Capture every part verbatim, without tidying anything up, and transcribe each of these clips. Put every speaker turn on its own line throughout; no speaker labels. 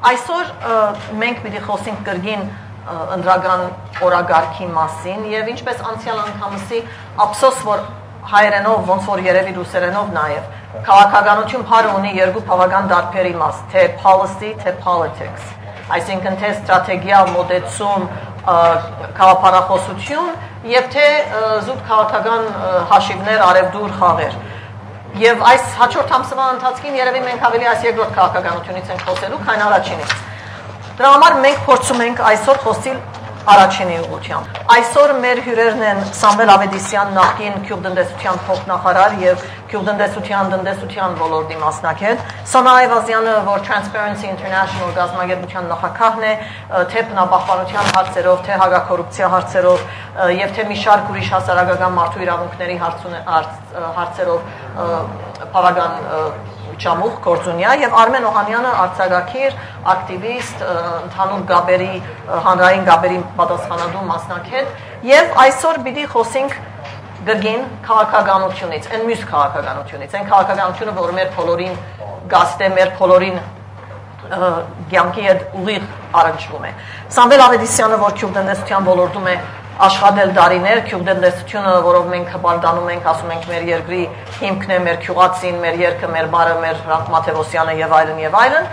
Այսօր մենք պիտի խոսենք կրգին ընդրական օրագարքի մասին եւ ինչպես անցյալ անգամսի ափսոս որ հայերենով ոնց որ երևի ռուսերենով նաեւ քաղաքականություն հարը ունի երկու բավական տարբեր իմաստ, թե policy, թե politics, այսինքն թե ստրատեգիա, մոտեցում, քաղաքապարախոսություն եւ թե զուտ քաղաքական հաշիվներ, արևդուր, խաղեր։ Եվ այս հաջորդ ամսվա ընթացքին երևի մենք ավելի այս երկրորդ քաղաքականությունից ենք խոսելու, քան առաջինից։ Դրա համար մենք փորձում ենք այսօր խոսել առաջինի ուղղությամբ։ Այսօր մեր հյուրերն են Սամվել Ավետիսյան, նախկին գյուղտնտեսության փոխնախարար եւ գյուղտնտեսության տնտեսության ոլորտի մասնակից, Սոնա Այվազյանը, որ Transparency International գազམ་ագերբության նախագահն է, թե բնապահպանության հարցերով, թե հակակոռուպցիա հարցերով եւ թե մի շարք ուրիշ հասարակական մարդու իրավունքների հարցերով բավական ճամուխ գործունյա եւ Արմեն Օհանյանը արձակագիր, ակտիվիստ, ընդհանուր գաբերի, հանրային գաբերի պատասխանատու մասնակից եւ այսօր պիտի խոսենք գրգին քաղաքականությունից, այն մյուս քաղաքականությունից, այն քաղաքականությունը, որը մեր բոլորին գաստ է, մեր բոլորին կյանքի հետ ուղիղ առնչվում է։ Սամվել Ավետիսյանը, որ գյուղտնտեսության ոլորտում է աշխատել դարիներ, գյուղտնտեսությունը, որով մենք հպարտանում ենք, ասում ենք մեր երկրի հիմքն է, մեր գյուղացին, մեր երգը, մեր բարը, մեր Հրանտ Մաթևոսյանը եւ այլն եւ այլն։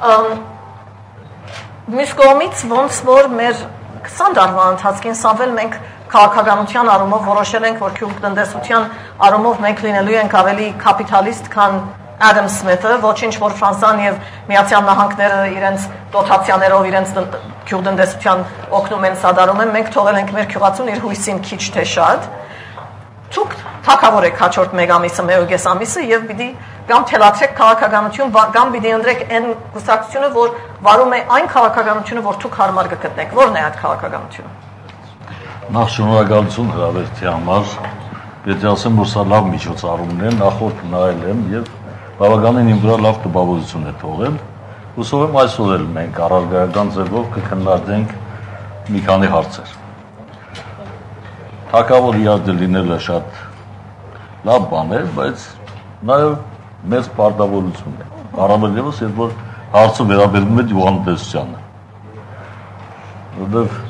Մյուս կողմից ոնց որ մեր քսան տարվա ընթացքին Սամվել մենք քաղաքականության առումով որոշել ենք, որ գյուղտնտեսության առումով մենք լինելու ենք ավելի կապիտալիստ, քան Adam Smith-ը, ոչինչ որ Ֆրանսիան եւ Միացյալ Նահանգները իրենց դոտացիաներով իրենց գյուղտնտեսության օգնում են սադարում են, մենք թողել ենք մեր գյուղացուն իր հույսին քիչ թե շատ։ Ցուկ թակավոր եք հաջորդ մեկ ամիսը, մեկ ամիսը եւ պիտի կամ թելացեք քաղաքականություն, կամ պիտի ընտրեք այն կուսակցությունը, որ վարում է այն քաղաքականությունը, որ դուք հարմար կգտնեք։ Որն է այդ քաղաքականությունը։
Նախ շնորհակալություն հրավերթի համար։ Պետք է ասեմ, որ սա լավ միջոցառումն է, նախորդ նայել եմ եւ բավականին իմ վրա լավ տպավորություն է թողել։ Հուսով եմ այսօր էլ մենք առարգայական ձևով կքննարկենք մի քանի հարցեր։ Թակավոր իհարկե լինելը շատ լավ բան է, բայց նաև մեծ պարտավորություն է։ Առավել ևս, երբ որ հարցը վերաբերում է գյուղատնտեսությանը։ Որովհետև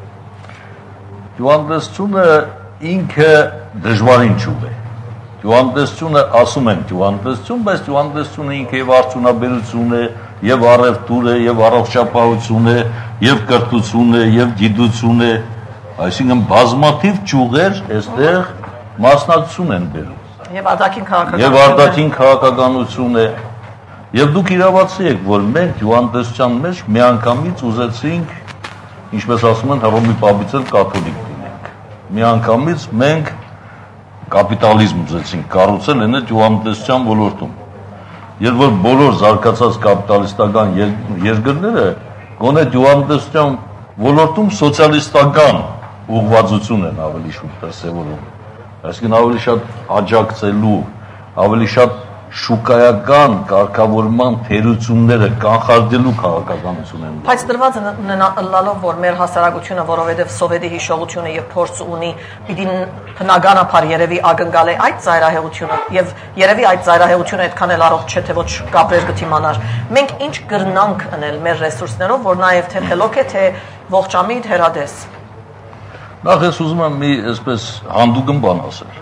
գյուղատնտեսությունը ինքը դժվարին ճյուղ է։ Գյուղատնտեսությունը ասում են գյուղատնտեսություն, բայց գյուղատնտեսությունը ինքը եւ արդյունաբերություն է, եւ առևտուր է, եւ առողջապահություն է, եւ կրթություն է, եւ գիտություն է, այսինքն բազմաթիվ ճյուղեր այստեղ մասնակցություն են բերում։
Եվ արտաքին քաղաքականություն։
Եվ արտաքին քաղաքականություն է։ Եվ դուք իրավացի եք, որ մենք գյուղատնտեսության մեջ միանգամից ուզեցինք, ինչպես ասում են, Հռոմի պապից էլ կաթոլիկ լինենք։ Միանգամից մենք կապիտալիզմ ուզեցինք կառուցել այն գյուղատնտեսության ոլորտում։ Երբ որ բոլոր զարգացած կապիտալիստական երկրները գոնե գյուղատնտեսության ոլորտում սոցիալիստական ուղղվածություն են ավելի շուտ դրսևորում, այսինքն ավելի շատ աջակցելու, ավելի շատ շուկայական կարգավորման թերությունները կանխարգելու քաղաքականություն են։
Բայց դրված ունենալով, որ մեր հասարակությունը, որովհետև սովետի հիշողությունը եւ փորձը ունի, պիտի բնականաբար երևի ակնկալ է այդ ծայրահեղությունը եւ երևի այդ ծայրահեղությունը այդքան էլ առողջ չէ, թե ոչ գաբրեր կթիմանար։ Մենք ինչ կրնանք անել մեր ռեսուրսներով, որ նաեւ թե խելոք է, թե ողջամիտ հերադես։
Նախ ես ուզում եմ մի այսպես հանդուգն բան ասել։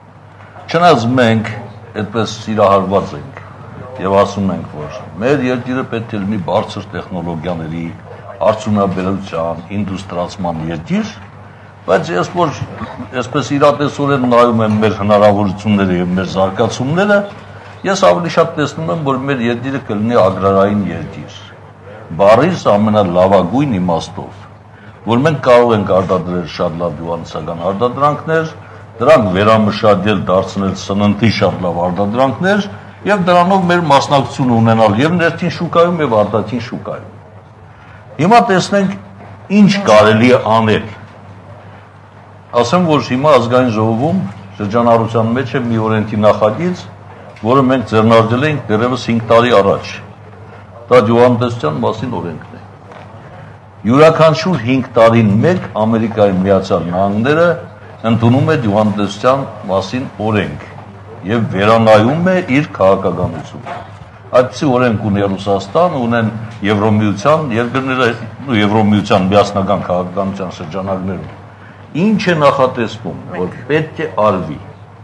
Չնայած մենք այդպես սիրահարված ենք եւ ասում ենք, որ մեր երկիրը պետք է լինի բարձր տեխնոլոգիաների, արդյունաբերության, ինդուստրիացման երկիր, բայց ես որ այսպես իրատեսորեն նայում եմ մեր հնարավորությունները եւ մեր զարգացումները, ես ավելի շատ տեսնում եմ, որ մեր երկիրը կլինի ագրարային երկիր։ Բառից ամենալավագույն իմաստով, որ մենք կարող ենք արտադրել շատ լավ գյուղատնտեսական արտադրանքներ, դրանք վերամշակել, դարձնել սննդի շատ լավ արտադրանքներ եւ դրանով մեր մասնակցությունը ունենալ եւ ներքին շուկայում եւ արտաքին շուկայում։ Հիմա տեսնենք ինչ կարելի է անել։ Ասեմ, որ հիմա ազգային ժողովում շրջանառության մեջ է մի օրենքի նախագիծ, որը մենք ձեռնարկել ենք դեռևս հինգ տարի առաջ։ Դա գյուղատնտեսության մասին օրենքն է։ Յուրաքանչյուր հինգ տարին մեկ Ամերիկայի Միացյալ Նահանգները ընդունում է գյուղատնտեսության մասին օրենք եւ վերանայում է իր քաղաքականությունը։ Այդպիսի օրենք ունի Ռուսաստանը, ունեն Եվրոմիության երկրները ու Եվրոմիության միասնական քաղաքականության շրջանակներում ինչ է նախատեսվում, որ պետք է արվի։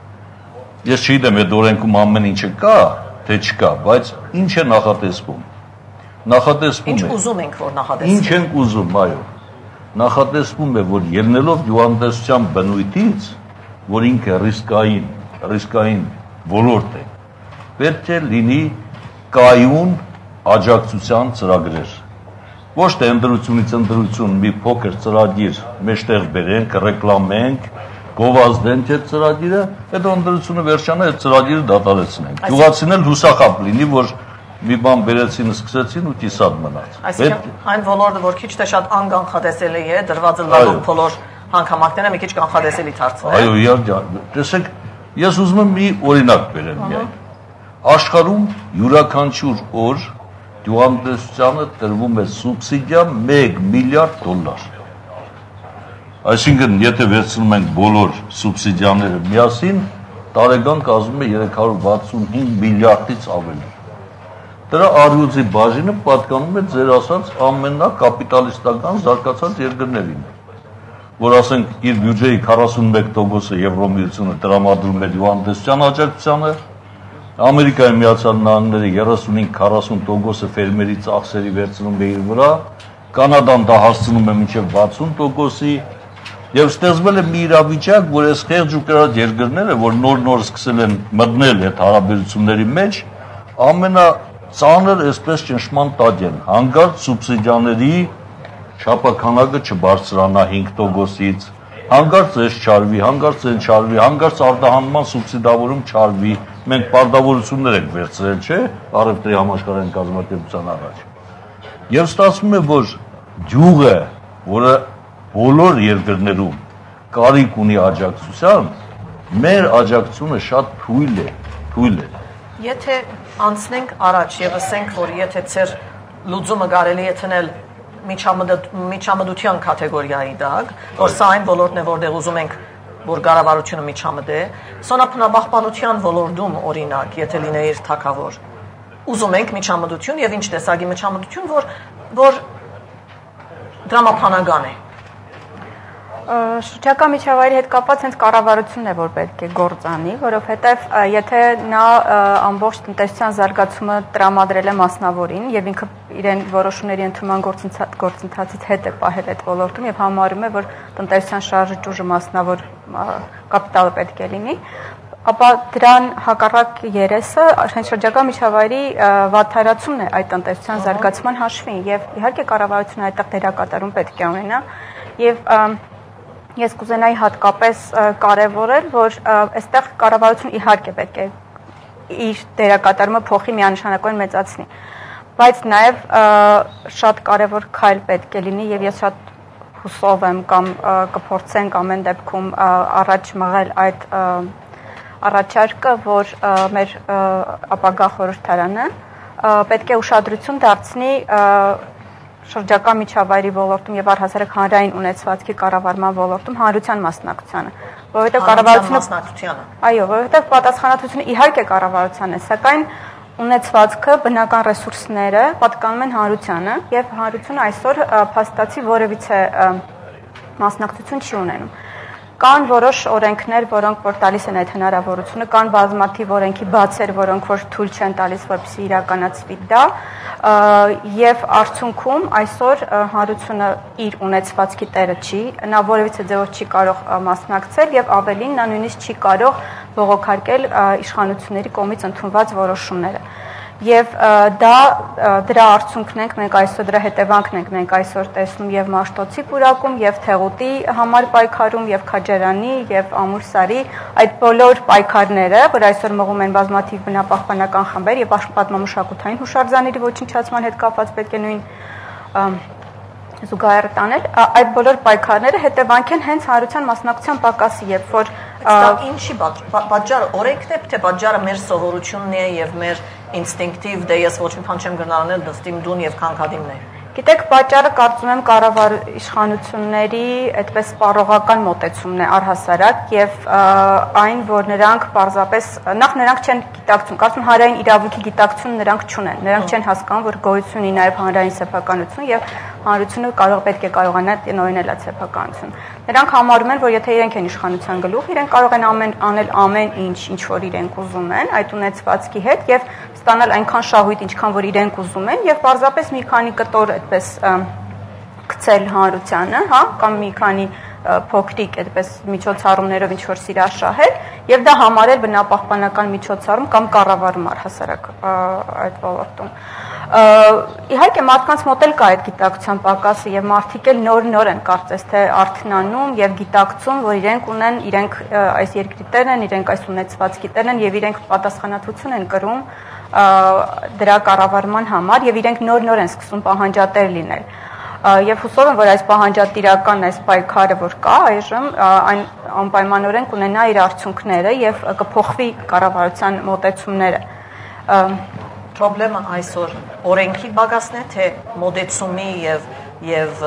Ես չգիտեմ, այդ օրենքում ամեն ինչը կա, թե չկա, բայց ինչ է նախատեսվում։ Նախատեսվում է։
Ինչ ուզում ենք, որ նախատեսվի։
Ինչ ենք ուզում, այո։ Նախատեսվում է, որ ելնելով գյուղատնտեսության բնույթից, որ ինքը ռիսկային, ռիսկային ոլորտ է, պետք է լինի կայուն աջակցության ծրագրեր։ Ոչ թե ընտրությունից ընտրություն մի փոքր ծրագիր մեջտեղ բերենք, ռեկլամենք, գովազդենք այդ ծրագիրը, հետո ընտրությունը վերջանա, այդ ծրագիրը դադարեցնենք։ Գյուղացին էլ հուսախաբ լինի, որ մի բան բերեցին, սկսեցին ու կիսատ մնաց։
Այսինքն այն ոլորտը, որ քիչ թե շատ անկանխատեսելի է, դրված է լավ բոլոր հանգամանքները մի քիչ կանխատեսելի դարձվել։
Այո, իհարկե, տեսեք, ես ուզում եմ մի օրինակ բերեմ միայն։ Աշխարհում յուրաքանչյուր օր գյուղատնտեսությանը տրվում է սուբսիդիա մեկ միլիարդ դոլար։ Այսինքն, եթե վերցնում ենք բոլոր սուբսիդիաները միասին, տարեկան կազմում է երեք հարյուր վաթսունհինգ միլիարդից ավելի։ Դրա առյուծի բաժինը պատկանում է ձեր ասած ամենակապիտալիստական զարգացած երկրներին, որ ասենք իր բյուջեի քառասունմեկ տոկոսը Եվրոմիությունը տրամադրում է գյուղատնտեսության աջակցությանը, Ամերիկայի Միացյալ Նահանգները երեսունհինգ քառասուն տոկոսը ֆերմերի ծախսերի վերցնում է իր վրա, Կանադան դա հասցնում է մինչև վաթսուն տոկոսի, եւ ստեղծվել է մի իրավիճակ, որ այս խեղճ ու կրած երկրները, որ նոր-նոր սկսել են մտնել այդ հարաբերությունների մեջ, ամենածանր այսպես ճնշման տակ են, հանկարծ սուբսիդիաների չափաքանակը չբարձրանա հինգ տոկոսից, հանկարծ այս չարվի, հանկարծ այն չարվի, հանկարծ արտահանման սուբսիդավորում չարվի, մենք պարտավորություններ ենք վերցրել, չէ՞, առևտրի համաշխարհային կազմակերպության առաջ։ Եվ ստացվում է, որ գյուղը, որը բոլոր երկրներում կարիք ունի աջակցության, մեր աջակցությունը շատ թույլ է, թույլ է։
Եթե անցնենք առաջ եւ ասենք, որ եթե ծեր լուծումը կարելի է տնել միջամտության կատեգորիայի տակ, որ սա այն ոլորտն է, որտեղ ուզում ենք, որ կառավարությունը միջամտե, սոնապնաբախպանության ոլորտում օրինակ, եթե լինեիր թագավոր, ուզում ենք միջամտություն եւ ինչ տեսակի միջամտություն, որ որ դրամապանական է։
Շրջակա միջավայրի հետ կապված հենց կառավարությունն է, որ պետք է գործանի, որովհետև եթե նա ամբողջ տնտեսության զարգացումը տրամադրել է մասնավորին եւ ինքը իրեն որոշումների ընդունման գործընթացից հետ է պահել այդ ոլորտում եւ համարում է, որ տնտեսության շարժի ճյուղը մասնավոր կապիտալը պետք է լինի, ապա դրան հակառակ երեսը հենց շրջակա միջավայրի վատթարացումն է այդ տնտեսության զարգացման հաշվին եւ իհարկե կառավարությունը այդտեղ դերակատարում պետք է ունենա եւ Ես կուզենայի հատկապես կարևորել, որ այստեղ կառավարությունը իհարկե պետք է իր դերակատարումը փոխի միանշանակորեն մեծացնի, բայց նաև շատ կարևոր քայլ պետք է լինի եւ ես շատ հուսով եմ կամ կփորձենք ամեն դեպքում առաջ մղել այդ առաջարկը, որ մեր ապագա խորհրդարանը պետք է ուշադրություն դարձնի շրջակա միջավայրի ոլորտում եւ առհասարակ հանրային ունեցվածքի կառավարման ոլորտում հանրության մասնակցությանը, որովհետեւ կառավարությունը մասնակցությանը։ Այո, որովհետեւ պատասխանատվությունը իհարկե կառավարության է, սակայն ունեցվածքը, բնական ռեսուրսները պատկանում են հանրությանը եւ հանրությունը այսօր փաստացի որևիցե մասնակցություն չի ունենում։ Կան որոշ օրենքներ, որոնք որ տալիս են այդ հնարավորությունը, կան բազմաթիվ օրենքի բացեր, որոնք որ թույլ չեն տալիս, որպեսզի իրականացվի դա, եւ արդյունքում այսօր հանրությունը իր ունեցվածքի տերը չի, նա որևիցե ձևով չի կարող մասնակցել եւ ավելին նա նույնիսկ չի կարող բողոքարկել իշխանությունների կողմից ընդունված որոշումները։ Եվ դա դրա արդյունքն ենք մենք այսօր դրա հետևանքն ենք մենք այսօր տեսնում եւ Մաշտոցի պուրակում եւ Թեղուտի համար պայքարում եւ Քաջարանի եւ Ամուրսարի այդ բոլոր պայքարները, որ այսօր մղում են բազմաթիվ բնապահպանական խմբեր եւ պատմամշակութային հուշարձանների ոչնչացման հետ կապված պետք է նույն զուգահեռ տանել, այդ բոլոր պայքարները հետևանք են հենց հանրության մասնակցության պակասի, երբ որ
ինչի պատճառը օրենքն է, թե պատճառը մեր սովորությունն է եւ մեր ինստինկտիվ դե ես ոչ մի բան չեմ գնահատել դստիմ դուն եւ քանքադիմն է։
Գիտեք, պատճառը կարծում եմ կառավար իշխանությունների այդպես սպառողական մոտեցումն է առհասարակ եւ այն, որ նրանք պարզապես նախ նրանք չեն գիտակցում, կարծում հանրային իրավունքի գիտակցություն նրանք չունեն, նրանք չեն հասկանում, որ գոյություն ունի նաեւ հանրային սեփականություն եւ հանրությունը կարող պետք է կարողանա տնօրինել այդ սեփականությունը։ Նրանք համարում են, որ եթե իրենք են իշխանության գլուխ, իրենք կարող են ամեն անել ամեն ինչ, ինչ որ իրենք ուզում են, այդ ունեցվածքի հետ եւ ստանալ այնքան շահույթ, ինչքան որ իրենք ուզում են եւ պարզապես մի քանի կտոր այդպես գցել հանրությանը, հա, կամ մի քանի փոքրիկ այդպես միջոցառումներով ինչ որ սիրաշահել եւ դա համարել բնապահպանական միջոցառում կամ կառավարում առհասարակ այդ ոլորտում։ Իհարկե մարդկանց մոտ էլ կա այդ գիտակցության պակասը եւ մարդիկ էլ նոր-նոր են կարծես թե արթնանում եւ գիտակցում, որ իրենք ունեն, իրենք այս երկրի տերն են, իրենք այս ունեցվածքի տերն են եւ իրենք պատասխանատվություն են կրում դրա կառավարման համար եւ իրենք նոր-նոր են սկսում պահանջատեր լինել։ Եվ հուսով եմ, որ այս պահանջատիրական այս պայքարը, որ կա այժմ, այն անպայմանորեն կունենա իր արդյունքները եւ կփոխվի կառավարության մոտեցումները։
Պրոբլեմը այսօր օրենքի բագասն է, թե մոտեցումի եւ եւ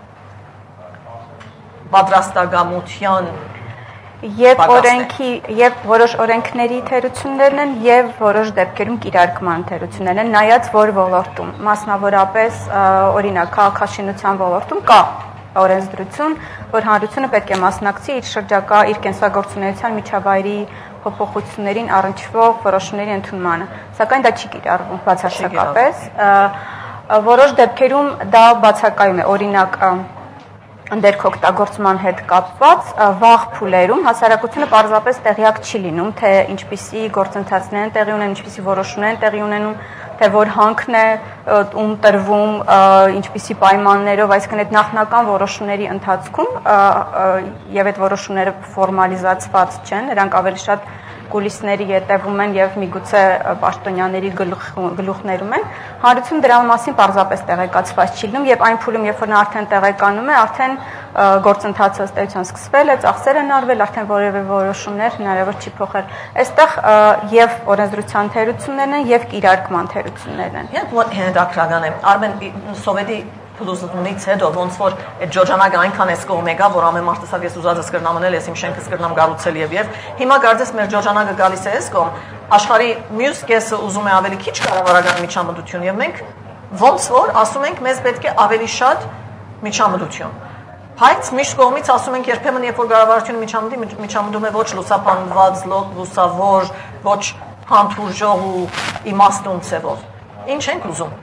պատրաստակամության Եվ օրենքի եւ որոշ օրենքների թերություններն են եւ որոշ դեպքերում կիրարկման թերություններն են, նայած որ ոլորտում, մասնավորապես օրինակ քաղաքաշինության ոլորտում կա օրենսդրություն, որ հանրությունը պետք է մասնակցի իր շրջակա իր կենսագործունեության միջավայրի փոփոխություններին առնչվող որոշումների ընդունմանը, սակայն դա չի կիրառվում բացարձակապես, որոշ դեպքերում դա բացակայում է, օրինակ ընդերք օգտագործման հետ կապված վաղ փուլերում հասարակությունը պարզապես տեղյակ չի լինում, թե ինչպիսի գործընթացներ են տեղի ունեն, ինչպիսի որոշումներ են տեղի ունենում, թե որ հանքն է ում տրվում, ինչպիսի պայմաններով, այսինքն այդ նախնական որոշումների ընթացքում եւ այդ որոշումները ֆորմալիզացված չեն, նրանք ավելի շատ կուլիսների ետևում են եւ միգուցե պաշտոնյաների գլուխներում են, հանրությունը դրա մասին պարզապես տեղեկացված չի լինում եւ այն փուլում, երբ որ նա արդեն տեղեկանում է, արդեն գործընթացը ըստ էության սկսվել է, ծախսեր են արվել, արդեն որևէ որոշումներ հնարավոր չի փոխել։ Այստեղ եւ օրենսդրության թերություններն են եւ կիրարկման թերություններն են։ Եվ հետաքրական է, Արմեն Սովետի փլուզումից հետո ոնց որ այդ ջոջանագը այնքան էս կողմ եկա, որ ամեն մարդ ասավ ես ուզածս կրնամ անել, ես իմ շենքս կրնամ գառուցել եւ եւ հիմա կարծես մեր ջոջանագը գալիս է էս կողմ, աշխարհի մյուս կեսը ուզում է ավելի քիչ կառավարական միջամտություն եւ մենք ոնց որ ասում ենք մեզ պետք է ավելի շատ միջամտություն։ Բայց միշտ կողմից ասում ենք երբեմն երբ որ կառավարությունը միջամտի, միջամտում է ոչ լուսապանված, լուսավոր, ոչ հանդուրժող ու իմաստուն ձևով։ Ինչ ենք ուզում։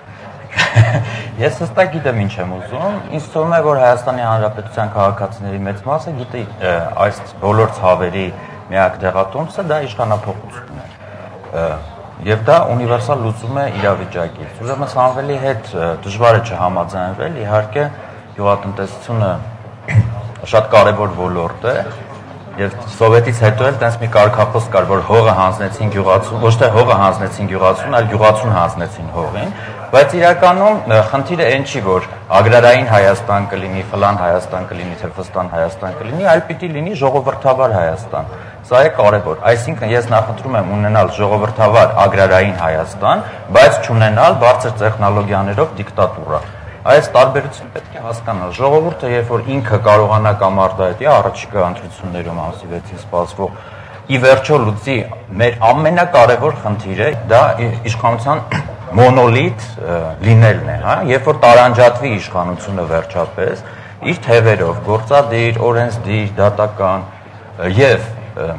Ես հստակ գիտեմ ինչ եմ ուզում, ինձ թվում է, որ Հայաստանի Հանրապետության քաղաքացիների մեծ մասը գիտի այս բոլոր ցավերի միակ դեղատոմսը դա իշխանափոխությունն է։ Եվ դա ունիվերսալ լուծում է իրավիճակից։ Ուրեմն Սամվելի հետ դժվար է չհամաձայնվել, իհարկե գյուղատնտեսությունը շատ կարևոր ոլորտ է, եւ սովետից հետո էլ տենց մի կարգախոս կար, որ հողը հանձնեցին գյուղացուն, ոչ թե հողը հանձնեցին գյուղացուն, այլ գյուղացուն հանձնեցին հողին, բայց իրականում խնդիրը այն չի, որ ագրարային Հայաստան կլինի, ֆլան Հայաստան կլինի, թե ֆստան Հայաստան կլինի, այլ պիտի լինի ժողովրդավար Հայաստան։ Սա է կարևոր, այսինքն ես նախընտրում եմ ունենալ ժողովրդավար ագրարային Հայաստան, բայց չունենալ բարձր տեխնոլոգիաներով դիկտատուրա։ Այս տարբերությունը պետք է հասկանալ։ Ժողովուրդը, երբ որ ինքը կարողանա կամ արտահայտի առաջիկա ընտրություններում ամսի վեցին սպասվող ի վերջո լուծի մեր ամենակարևոր խնդիրը, դա իշխանության մոնոլիթ լինելն է, հա, երբ որ տարանջատվի իշխանությունը վերջապես իր թևերով, գործադիր, օրենսդիր, դատական եւ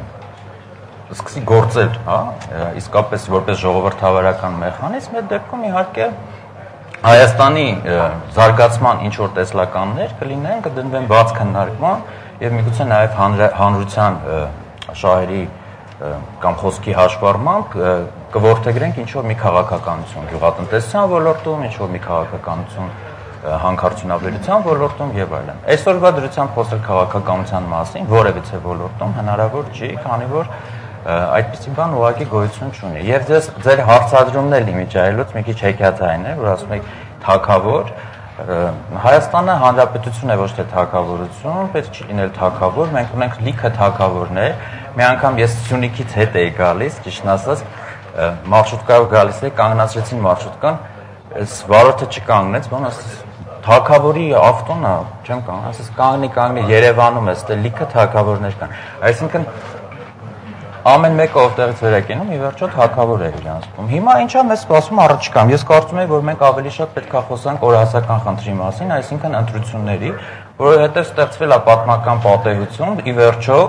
սկսի գործել, հա, իսկապես որպես ժողովրդավարական մեխանիզմ, այդ դեպքում իհարկե Հայաստանի զարգացման ինչ որ տեսլականներ կլինեն, կդնվեն բաց քննարկման եւ միգուցե նաեւ հանրության շահերի կամ խոսքի հաշվառմամբ կորթեգրենք ինչ որ մի քաղաքականություն գյուղատնտեսության ոլորտում, ինչ որ մի քաղաքականություն հանքարդյունաբերության ոլորտում եւ այլն։ Այսօրվա դրությամբ խոսել քաղաքականության մասին որևիցե ոլորտում հնարավոր չի, քանի որ այդպիսի բան ուղղակի գոյություն չունի։ Եվ ձեզ ձեր հարցադրումն էլ իմիջայելուց մի քիչ հեքիաթային է, որ ասում եք թագավոր, Հայաստանը հանրապետություն է, ոչ թե թագավորություն, պետք չի լինել թագավոր, մենք ունենք լիքը թագավորներ։ Մի անգամ ես Սյունիքից հետ էի գալիս, ճիշտն ասած, մարշրուտկայով գալիս էի, կանգնացրեցին մարշրուտկան, Այս վարորդը չկանգնեց, բան ասես թագավորի ավտոնը, չեմ կանգ, ասես կանգնի, կանգնի Երևանում է, ստե լիքը թագավորներ կան։ Այսինքն ամեն մեկը ովտեղից վեր է կենում, ի վերջո թագավոր է իրանցում։ Հիմա ինչա մեզ սպասում առաջիկամ։ Ես կարծում եմ, որ մենք ավելի շատ պետք է խոսանք օրհասական խնդրի մասին, այսինքն ընտրությունների, որովհետև ստեղծվել է պատմական պատեհություն, ի վերջո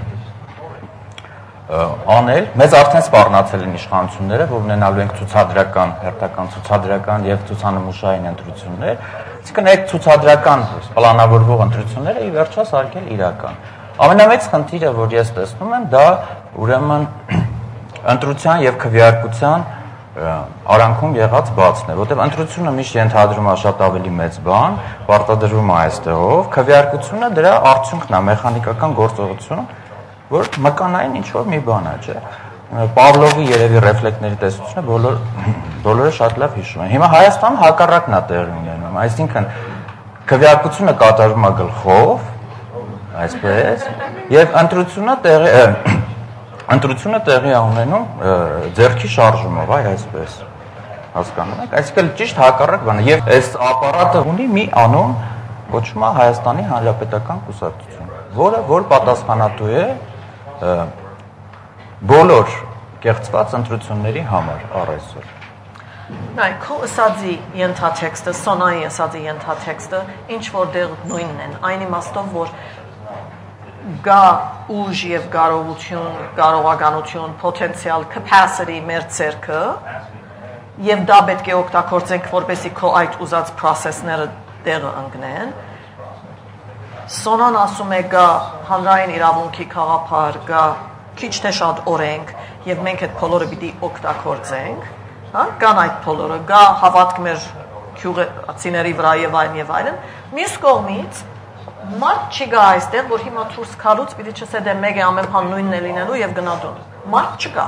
անել, մեզ արդեն սպառնացել են իշխանությունները, որ ունենալու ենք ցուցադրական, հերթական ցուցադրական եւ ցուցանմուշային ընտրություններ, այսինքն այդ ցուցադրական պլանավորվող ընտրությունները ի վերջո սարքել իրական։ Ամենամեծ խնդիրը, որ ես տեսնում եմ, դա ուրեմն ընտրության եւ քվեարկության արանքում եղած բացն է, որտեղ ընտրությունը միշտ ենթադրում է շատ ավելի մեծ բան, պարտադրվում է այստեղով, քվեարկությունը դրա արդյունքն է, մեխանիկական գործողություն, որ մկանային ինչ-որ մի բան է, չէ։ Պավլովի երևի ռեֆլեկտների տեսությունը բոլոր բոլորը շատ լավ հիշում են։ Հիմա Հայաստանում հակառակն է տեղի ունենում, այսինքն քվեարկությունը կատարվում է գլխով, այսպես, եւ ընտրությունը տեղի ընտրությունը տեղի է ունենում ձեռքի շարժումով, այ այսպես։ Հասկանում եք, այսինքն ճիշտ հակառակ բան է, եւ այս ապարատը ունի մի անուն, կոչվում է Հայաստանի Հանրապետական կուսակցություն, որը որ պատասխանատու է բոլոր կեղծված ընտրությունների համար առայսօր։
Նայ, քո ասածի ենթատեքստը, Սոնայի ասածի ենթատեքստը ինչ որտեղ նույնն են, այն իմաստով, որ գա ուժ եւ կարողություն, կարողականություն, potential capacity մեր ցերկը եւ դա պետք է օգտագործենք, որպեսզի քո այդ ուզած process-ները տեղը ընկնեն։ Սոնան ասում է գա հանրային իրավունքի խաղապար, գա քիչ թե շատ օրենք եւ մենք այդ բոլորը պիտի օգտագործենք, հա, կան այդ բոլորը, գա հավատք մեր քյուղացիների վրա եւ այլն եւ այլն։ Մյուս կողմից մարդ չի գա այստեղ, որ հիմա դուրս գալուց պիտի չսե դե մեկ է ամեն բան նույնն է լինելու եւ գնալու։ Մարդ չկա։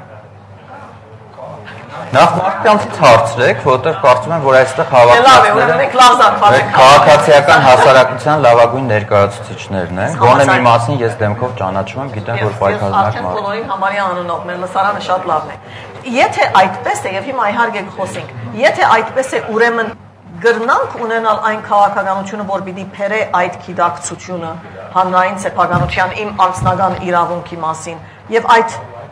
Նախ մարդկանցից հարցրեք, որովհետև կարծում եմ, որ այստեղ
հավաքվածները
քաղաքացիական հասարակության լավագույն ներկայացուցիչներն են։ Գոնե մի մասին ես դեմքով ճանաչում եմ, գիտեմ, որ պայքարնակ մարդ։
Բոլորին համարյա անունով, մեր լսարանը շատ լավն է։ Եթե այդպես է, եւ հիմա իհարկե խոսենք, եթե այդպես է, ուրեմն գրնանք ունենալ այն քաղաքականությունը, որ պիտի փերե այդ գիտակցությունը հանրային սեփականության իմ անձնական իրավունքի մասին եւ այդ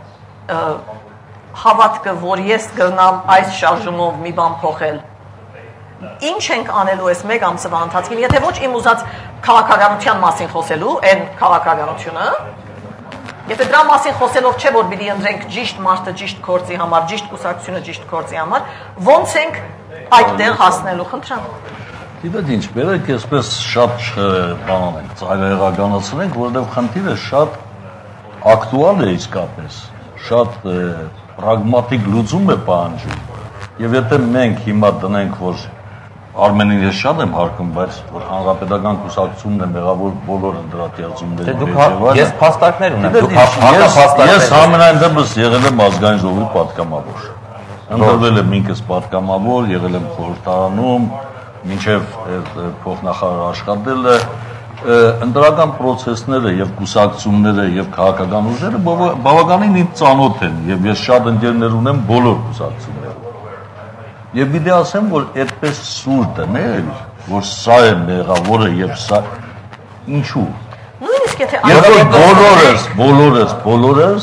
հավատքը, որ ես կգնամ այս շարժումով մի բան փոխել։ Ինչ ենք անելու այս մեկ ամսվա ընթացքում, եթե ոչ իմ ուզած քաղաքականության մասին խոսելու, այն քաղաքականությունը, եթե դրա մասին խոսելով չէ, որ պիտի ընտրենք ճիշտ մարդը ճիշտ գործի համար, ճիշտ կուսակցությունը ճիշտ գործի համար, ոնց ենք այդտեղ հասնելու, խնդրեմ։
Գիտեք ինչ, բերեք այսպես շատ բանանենք, ծայրահեղականացնենք, որովհետև խնդիրը շատ ակտուալ է իսկապես, շատ պրագմատիկ լուծում է պահանջում։ Եվ եթե մենք հիմա դնենք, որ Արմենին ես շատ եմ հարգում, բայց որ հանրապետական կուսակցությունն է մեղավոր բոլոր ընդրատիացումների
մեջ։ Ես փաստարկներ ունեմ, դուք
հաղթափաստարկներ։ Ես համենայն դեպս եղել եմ ազգային ժողովի պատգամավոր։ Ընտրվել եմ ինքս պատգամավոր, եղել եմ խորհրդարանում, մինչև փոխնախարար աշխատել է։ Ընտրական process-ները եւ կուսակցությունները եւ քաղաքական ուժերը բավականին ինձ ծանոթ են եւ ես շատ ընկերներ ունեմ բոլոր կուսակցություններում։ Եվ պիտի ասեմ, որ այդպես սուր դնել, որ սա է մեղավորը եւ սա ինչու։
Նույնիսկ եթե
բոլորս, բոլորս, բոլորս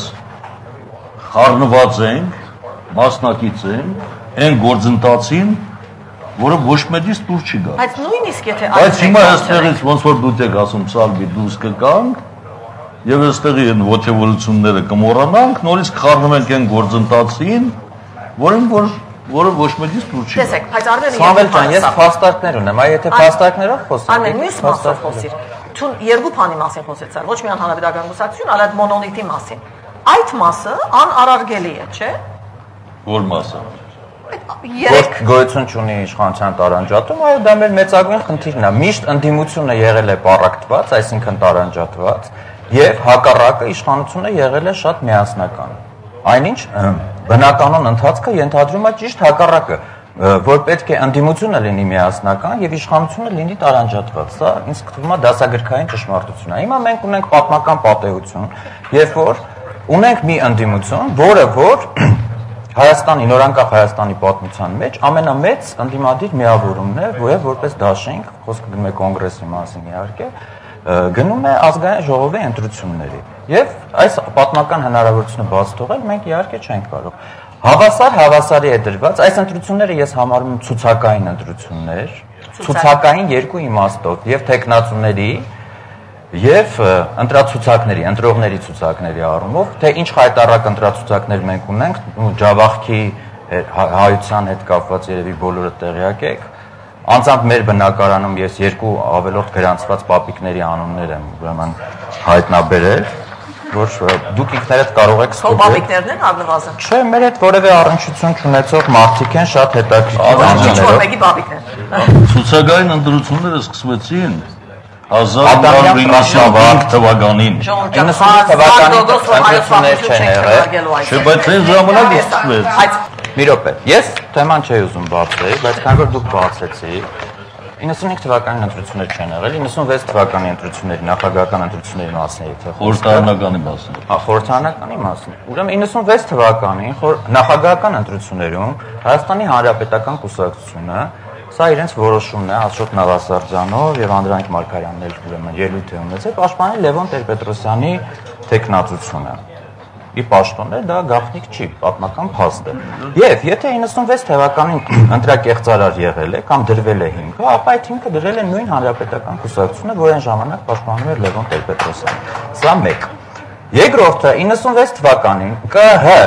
խառնված ենք, մասնակից ենք այն գործընթացին, որը ոչ մեկից դուր չի գա։
Բայց նույնիսկ եթե
Բայց հիմա այստեղից ոնց որ դուք եք ասում, սալբի դուրս կգանք եւ այստեղի այն ոգևորությունները կմոռանանք, նորից խառնում ենք այն գործընթացին, որին որ որը ոչ մեկից դուր չի գա։
Տեսեք, բայց Արմենը
Սամվել ջան, ես փաստարկներ ունեմ, այ եթե փաստարկներով խոսենք։
Արմեն, մյուս մասով խոսիր։ Թուն երկու բանի մասին խոսեցար, ոչ միայն հանրապետական կուսակցություն, այլ այդ մոնոլիթի մասին։ Այդ մասը անարարգելի է, չէ՞։
Որ մասը։
Երեք գոյություն չունի իշխանության տարանջատում, այո, դա մեր մեծագույն խնդիրն է։ Միշտ ընդդիմությունը եղել է պառակտված, այսինքն տարանջատված, եւ հակառակը իշխանությունը եղել է շատ միասնական։ Այնինչ բնականon ընթացքը ենթադրում է ճիշտ հակառակը, որ պետք է ընդդիմությունը լինի միասնական եւ իշխանությունը լինի տարանջատված։ Սա ինձ թվում է դասագրքային ճշմարտություն է։ Հիմա մենք ունենք պատմական պատեհություն, երբ որ ունենք մի ընդդիմություն, որը որ Հայաստանի նորանկախ Հայաստանի պատմության մեջ ամենամեծ ընդդիմադիր միավորումն է, որը որպես դաշինք, խոսքը գնում է կոնգրեսի մասին իհարկե, գնում է ազգային ժողովի ընտրությունների։ Եվ այս պատմական հնարավորությունը բաց թողել մենք իհարկե չենք կարող։ Հավասար հավասարի է դրված, այս ընտրությունները ես համարում եմ ցուցակային ընտրություններ, ցուցակային երկու իմաստով, եւ տեխնացուների եւ ընտրացուցակների, ընտրողների ցուցակների առումով, թե ինչ հայտարարակ ընտրացուցակներ մենք ունենք, Ջավախքի հայության հետ կապված երևի բոլորը տեղյակ եք, անձամբ մեր բնակարանում ես երկու ավելորդ գրանցված պապիկների անուններ եմ ուրեմն հայտնաբերել, որ դուք ինքներդ կարող եք
ստուգել։ Պապիկներն են առնվազն։
Չէ, մեր հետ որևէ առնչություն չունեցող մարդիկ են, շատ հետաքրքիր
անձաններով։ Մեկի պապիկներ։
Ցուցակային ընտրությունները սկսվեցին հազար իննսուն թվականին։
իննսուն թվականին ընտրություններ չեն եղել։
Չէ, բայց այն ժամանակ սկսվեց։
Մի րոպե, ես թեման չէի ուզում բացել, բայց քանի որ դուք բացեցիք, իննսունհինգ թվականին ընտրություններ չեն եղել, իննսունվեց թվականի ընտրությունների, նախագահական ընտրությունների մասին է թե
խորհրդարանականի մասին։
Հա, խորհրդարանականի մասին։ Ուրեմն իննսունվեց թվականին նախագահական ընտրություններում Հայաստանի Հանրապետական կուսակցությունը, սա իրենց որոշումն է, Աշոտ Նավասարդյանով եւ Անդրանիկ Մարգարյանն էլ ուրեմն ելույթ է ունեցել, պաշտպանել Լևոն Տեր-Պետրոսյանի տեխնացությունը։ Ի պաշտոններ դա գաղտնիք չի, պատմական փաստ է։ Եվ եթե իննսունվեց թվականին ընտրակեղծարար եղել է կամ դրվել է հիմքը, ապա այդ հիմքը դրել է նույն հանրապետական կուսակցությունը, որ այն ժամանակ պաշտպանում էր Լևոն Տեր-Պետրոսյանը։ Սա մեկ։ Երկրորդը իննսունվեց թվականին ԿՀ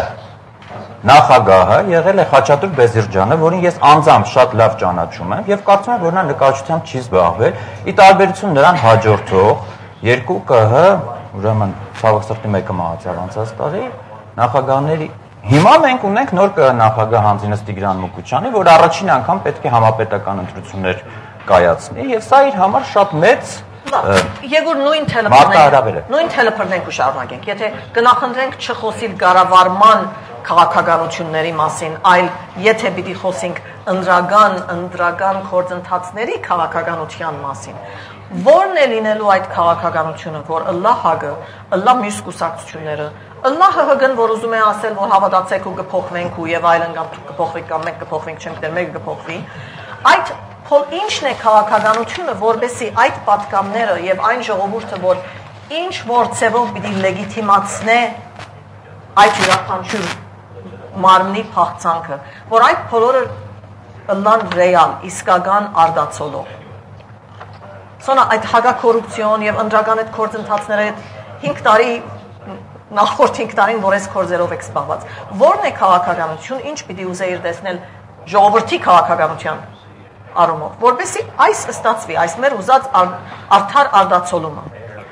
նախագահը եղել է Խաչատուր Բեզիրջյանը, որին ես անձամբ շատ լավ ճանաչում եմ եւ կարծում եմ, որ նա նկարչությամբ չի զբաղվել, ի տարբերություն նրան հաջորդող երկու ԿՀ ուրեմն ցավոք սրտի մեկը մահացավ անցած տարի նախագահների հիմա մենք ունենք նոր նախագահ Հանձինես Տիգրան Մուկուչյանի, որ առաջին անգամ պետք է համապետական ընտրություններ կայացնի եւ սա իր համար շատ մեծ
Եգուր նույն թելեփորնենք նույն թելեփորնենք ու շարունակենք եթե կնախընտրենք չխոսիլ գարավարման քաղաքականությունների մասին, այլ եթե պիտի խոսենք ընդրական ընդրական գործընթացների քաղաքականության մասին Որն է լինելու այդ քաղաքականությունը, որ Ալլահը, Ալլահ մյուս կուսակցությունները, Ալլահը հգն, որ ուզում է ասել, որ հավատացեք ու կփոխվենք ու եւ այլն կամ դուք կփոխվեք կամ մենք կփոխվենք, չենք դեր մեկը կփոխվի, այդ փոլ ինչն է քաղաքականությունը, որբեսի այդ պատկամները եւ այն ժողովուրդը, որ ինչ որ ցևով պիտի լեգիտիմացնե այդ յուրաքանչյուր մարմնի փախցանքը, որ այդ բոլորը Ալլան ռեալ, իսկական արդացոլող Սոնա այդ հագակորուպցիոն եւ ընդրական այդ գործընթացները հինգ տարի նախորդ հինգ տարին որ այս կորձերով եք զբաղված Որն է քաղաքականություն ինչ պիտի ուզեիր տեսնել ժողովրդի քաղաքականության առումով որովհետեւ այս ստացվի այս մեր ուզած արդար արդացոլումը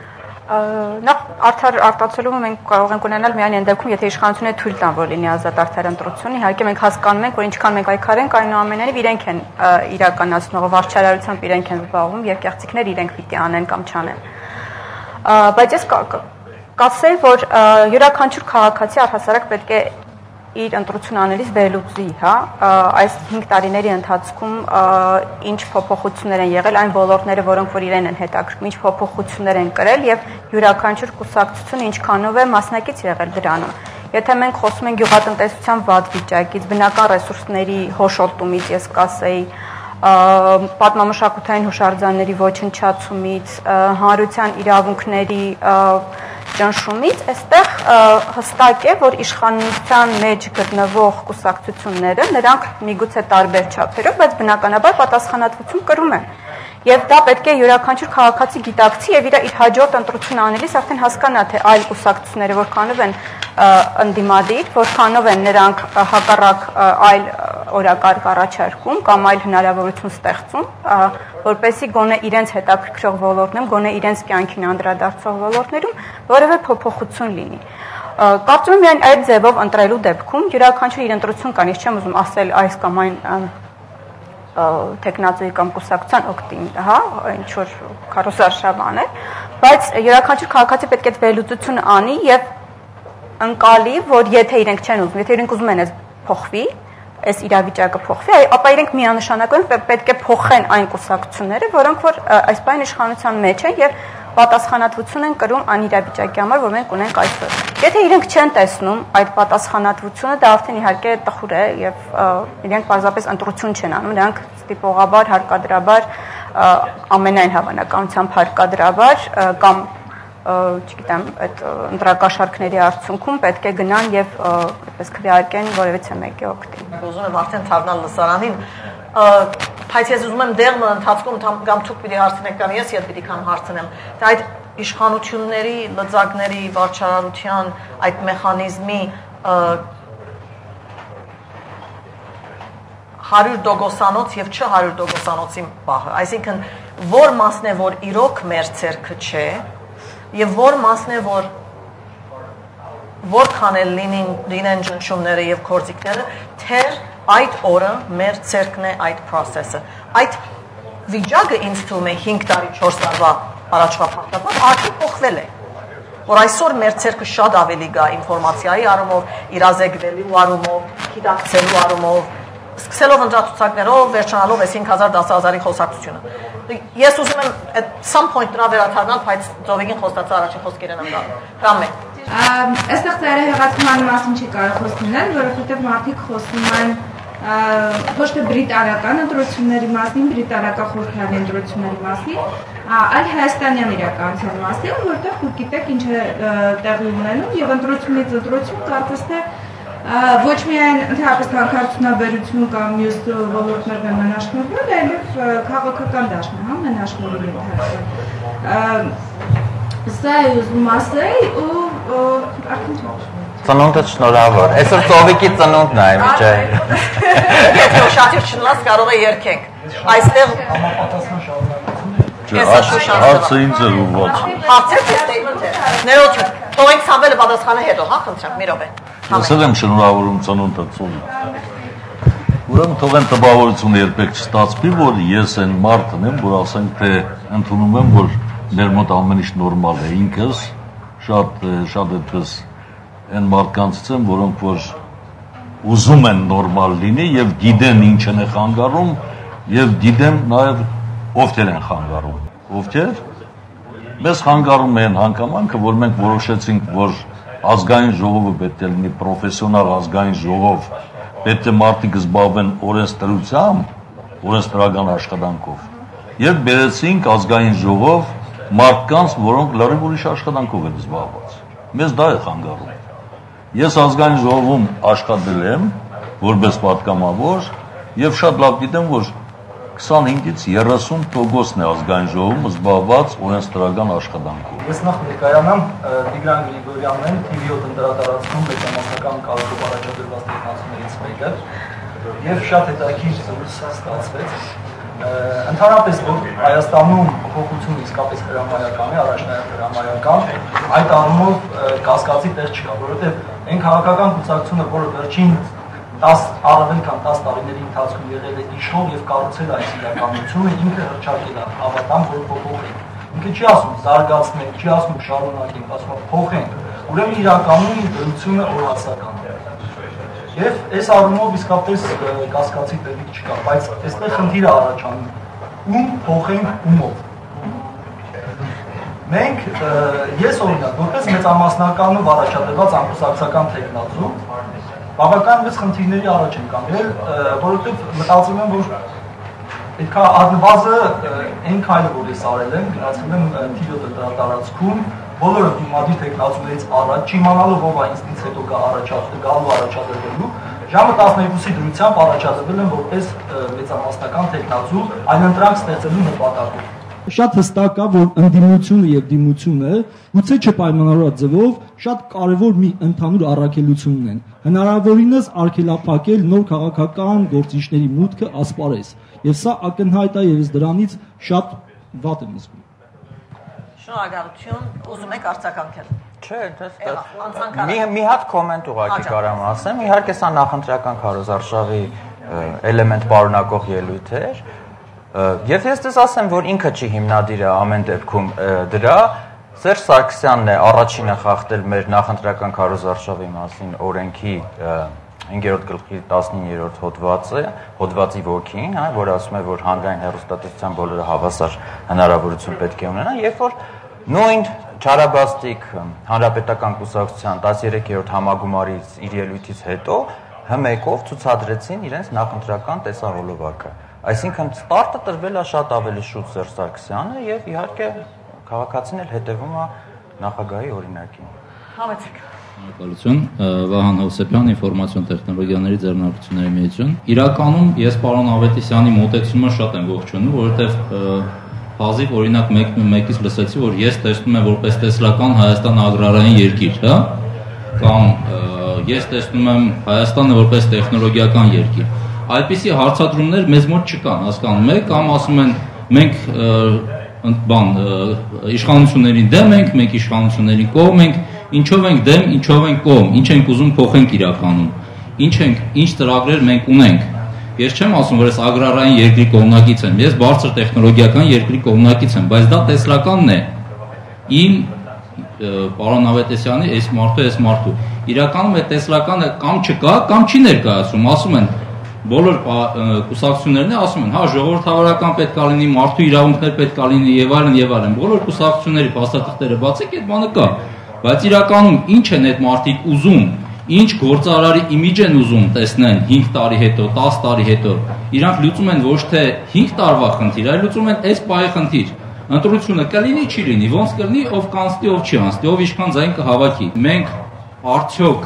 Նախ արդար արտացոլումը մենք կարող ենք ունենալ միայն այն դեպքում, եթե իշխանությունը թույլ տան, որ լինի ազատ արդար ընտրություն։ Իհարկե մենք հասկանում ենք, որ ինչքան մենք այքարենք, այնուամենայնիվ իրենք են իրականացնողը, վարչարարությամբ իրենք են զբաղվում եւ կեղծիքներ իրենք պիտի անեն կամ չանեն։ Բայց ես կասեի, որ յուրաքանչյուր քաղաքացի առհասարակ պետք է իր ընտրություն անելիս վերլուծի, հա, այս հինգ տարիների ընթացքում ինչ փոփոխություններ են եղել այն ոլորտները, որոնք որ իրեն են հետաքրքրում, ինչ փոփոխություններ են կրել եւ յուրաքանչյուր կուսակցություն ինչքանով է մասնակից եղել դրանում։ Եթե մենք խոսում ենք գյուղատնտեսության վատ վիճակից, բնական ռեսուրսների հոշոտումից, ես կասեի, պատմամշակութային հուշարձանների ոչնչացումից, հանրության իրավունքների ճնշումից, այստեղ հստակ է, որ իշխանության մեջ գտնվող կուսակցությունները, նրանք միգուցե տարբեր չափերով, բայց բնականաբար պատասխանատվություն կրում են։ Եվ դա պետք է յուրաքանչյուր քաղաքացի գիտակցի եւ իր իր հաջորդ ընտրություն անելիս արդեն հասկանա, թե այլ կուսակցությունները որքանով են ընդդիմադիր, որքանով են նրանք հակառակ այլ օրակարգ առաջարկում կամ այլ հնարավորություն ստեղծում, որպեսզի գոնե իրենց հետաքրքրող ոլորտներում, գոնե իրենց կյանքին անդրադարձող ոլորտներում որևէ փոփոխություն լինի։ Կարծում եմ միայն այդ ձևով ընտրելու դեպքում յուրաքանչյուր իր ընտրություն կան, ես չեմ ուզում ասել այս կամ այն տեխնացուի կամ կուսակցության օգտին, հա, ինչ որ քարոզարշավան է, բայց յուրաքանչյուր քաղաքացի պետք է վերլուծություն անի եւ ընկալի, որ եթե իրենք չեն ուզում, եթե իրենք ուզում են այս փոխվի, այս իրավիճակը փոխվի, ապա իրենք միանշանակորեն պետք է փոխեն այն կուսակցությունները, որոնք որ այս բան իշխանության մեջ են եւ պատասխանատվություն են կրում անիրավիճակի համար, որ մենք ունենք այսօր։ Եթե իրենք չեն տեսնում այդ պատասխանատվությունը, դա արդեն իհարկե տխուր է եւ իրենք պարզապես ընտրություն չեն անում, նրանք ստիպողաբար, հարկադրաբար, ամենայն հավանականությամբ հարկադրաբար կամ չգիտեմ, այդ ընտրակաշառքների արդյունքում պետք է գնան եւ այդպես քվեարկեն որևիցե մեկի օգտին։
Ուզում եմ արդեն թարնալ լսարանին, բայց ես ուզում եմ դեղը ընթացքում կամ ցուկ պիտի հարցնեք կամ ես իդ պիտի կամ հարցնեմ, թե այդ իշխանությունների, լծակների, վարչարարության այդ մեխանիզմի հարյուր տոկոսանոց եւ չէ հարյուր տոկոսանոցի բախը, այսինքն որ մասն է որ իրոք մեր ցերկը չէ եւ որ մասն է որ որքան էլ լինին լինեն ճնշումները եւ կորձիկները, թե այդ օրը մեր ցերկն է այդ process-ը։ Այդ վիճակը ինձ թվում է հինգ տարի, չորս տարվա առաջվա փաստաթղթով արդեն փոխվել է։ Որ այսօր մեր ցերկը շատ ավելի գա ինֆորմացիայի առումով, իրազեկվելու առումով, գիտակցելու առումով, սկսելով ընտրացուցակներով, վերջանալով այս հինգ հազար դաս հազարի խոսակցությունը։ Ես ուզում եմ at some point դրա վերադառնալ, բայց Ծովիկին խոստացա առաջին խոսքերն եմ գալու։ Կամ է։
Այստեղ ծայրահեղացման մասին չի կարող խոսնել, որովհետև մարդիկ խոսում են ոչ թե բրիտանական ընտրությունների մասին, բրիտանական խորհրդարանի ընտրությունների մասին, այլ հայաստանյան իրականության մասին, որտեղ դուք գիտեք ինչ է տեղի ունենում եւ ընտրությունից ընտրություն կարծես թե ոչ միայն ընդհանրապես հանքարդյունաբերություն կամ մյուս ոլորտներն են մենաշնորհվել, այլև քաղաքական դաշտն է, հա, մենաշնորհի ընթացքում։ Սա է ուզում ասել ու արդեն
ծնունդը շնորհավոր։ Այսօր Ծովիկի ծնունդն է, միջայ։
Եթե ուշադիր չնլաս կարող է երգենք։ Այստեղ
Հարցը ինձ էր ուղղված։
Հարցը statement է։ Ներողություն, թողենք Սամվելը պատասխանը հետո, հա, խնդրեմ, մի րոպե։
Ես եմ շնորհավորում ծնունդը Ծովի։ Ուրեմն թողեն տպավորությունը երբեք չստացվի, որ ես այն մարդն եմ, որ ասենք թե ընդունում եմ, որ մեր մոտ ամեն ինչ նորմալ է, ինքս շատ շատ այդպես այն մարդկանցից եմ, որոնք որ ուզում են նորմալ լինի եւ գիտեն ինչ են խանգարում եւ գիտեն նաեւ ովքեր են խանգարում։ Ովքեր մեզ խանգարում են հանգամանքը, որ մենք որոշեցինք, որ ազգային ժողովը պետք է լինի պրոֆեսիոնալ ազգային ժողով, պետք է մարդիկ զբաղվեն օրենսդրությամբ, օրենսդրական աշխատանքով եւ բերեցինք ազգային ժողով մարդկանց, որոնք լրիվ ուրիշ աշխատանքով են զբաղված։ Մեզ դա է խանգարում։ Ես ազգային ժողովում աշխատել եմ որպես պատգամավոր եւ շատ լավ գիտեմ, որ քսանհինգից երեսուն տոկոսն է ազգային ժողովում զբաղված օրենսդրական աշխատանքով։
Ես նախ ներկայանամ Տիգրան Գրիգորյանն, T V յոթ ընդրատարածքում մեծամասնական կարգով առաջադրված տեխնացուներից մեկը եւ շատ հետաքրքիր զրույց ստացվեց։ Ընդհանրապես որ Հայաստանում փոփոխություն իսկապես հրամայական է, առաջնային հրամայական, այդ առումով կասկածի տեղ չկա, որովհետեւ այն քաղաքական կուսակցությունը, որը վերջին դաս առավել քան դաս տարիների ընթացքում եղել է իշխող եւ կառուցել այս իրականությունը, ինքը հրճակել է, հավատամ, որ փոփոխենք։ Ինքը չի ասում զարգացնենք, չի ասում շարունակենք, ասում է փոխենք։ Ուրեմն իրականում դրությունը օրացական է։ Եվ այս առումով իսկապես կասկածի տեղիք չկա, բայց այստեղ խնդիրը առաջանում ում փոխենք ումով։ Մենք ես օրինակ որպես մեծամասնականով առաջադրված անկուսակցական տեխնացու բավական մեծ խնդիրների առաջ են կանգնել, որովհետև մտածում եմ, որ պետք է առնվազը այն քայլը, որ ես արել եմ, գնացել եմ T V յոթ տարածքում, բոլորը դիմադիր տեխնացուներից առաջ, չիմանալով ով այնից հետո գա առաջադրել, գալու առաջադրելու, ժամը տասներկուսի դրությամբ առաջադրվել եմ որպես մեծամասնական տեխնացու, այլընտրանք ստեղծելու նպատակով։
Շատ հստակ է, որ ընդդիմությունը եւ դիմությունը գուցե չպայմանավորված ձևով շատ կարևոր մի ընդհանուր առաքելություն են։ Հնարավորինս արգելափակել նոր քաղաքական գործիչների մուտքը ասպարեզ, եւ սա ակնհայտ է եւս դրանից շատ վատ եմ զգում։
Շնորհակալություն, ուզում եք արձագանքել։
Չէ, դա մի մի հատ կոմենտ ուղղակի կարամ ասեմ, իհարկե սա նախընտրական քարոզարշավի էլեմենտ պարունակող ելույթ էր։ Եվ ես դες ասեմ, որ ինքը չի հիմնադիրը ամեն դեպքում դրա, Սերժ Սարգսյանն է առաջինը խախտել մեր նախընտրական քարոզարշավի մասին օրենքի հինգերորդ գլխի տասնիններորդ հոդվածը, հոդվածի ոգին, հա, որ ասում է, որ հանրային հեռուստատեսության բոլորը հավասար հնարավորություն պետք է ունենան, երբ որ Նույն Չարաբաստիկ հանրապետական կուսակցության տասներեքերորդ համագումարից իր ելույթից հետո հմեկով ցուցադրեցին իրենց նախընտրական տեսահոլովակը։ Այսինքն ստարտը տրվել է շատ ավելի շուտ Սերժ Սարգսյանը եւ իհարկե քաղաքացին էլ հետևում է նախագահի օրինակին։
Համեցեք։
Շնորհակալություն, Վահան Հովսեփյան, ինֆորմացիոն տեխնոլոգիաների ձեռնարկությունների միություն։ Իրականում ես պարոն Ավետիսյանի մոտեցումը շատ եմ ողջունում, որովհետեւ հազիվ օրինակ մեկից լսեցի, որ ես տեսնում եմ որպես տեսլական Հայաստան ագրարային երկիր, հա, կամ ես տեսնում եմ Հայաստանը որպես տեխնոլոգիական երկիր։ Այդպիսի հարցադրումներ մեզ մոտ չկան, հասկանում եք, կամ ասում են մենք բան իշխանություններին դեմ ենք, մենք իշխանություններին կողմ ենք, ինչով ենք դեմ, ինչով ենք կողմ, ինչ ենք ուզում փոխենք իրականում, ինչ ենք, ինչ ծրագրեր մենք ունենք։ Ես չեմ ասում, որ ես ագրարային երկրի կողմնակից եմ, ես բարձր տեխնոլոգիական երկրի կողմնակից եմ, բայց դա տեսլականն է։ Իմ պարոն Ավետիսյանի այս մարդու, այս մարդու։ Իրականում այդ տեսլականը կամ չկա, կամ չի ներկայացում, ասում են բոլոր կուսակցություններն է ասում են, հա, ժողովրդավարական պետք է լինի, մարդու իրավունքներ պետք է լինի եւ այլն եւ այլն։ Բոլոր կուսակցությունների փաստաթղթերը բացեք, այդ բանը կա։ Բայց իրականում ինչ են այդ մարդիկ ուզում, ինչ գործարարի իմիջ են ուզում տեսնեն հինգ տարի հետո, տասը տարի հետո, իրանք լուծում են ոչ թե հինգ տարվա խնդիր, այլ լուծում են այս պահի խնդիր։ Ընտրությունը կլինի, չի լինի, ոնց կլինի, ով կանցնի, ով չի անցնի, ով իշխան ձայն կհավաքի։ Մենք արդյոք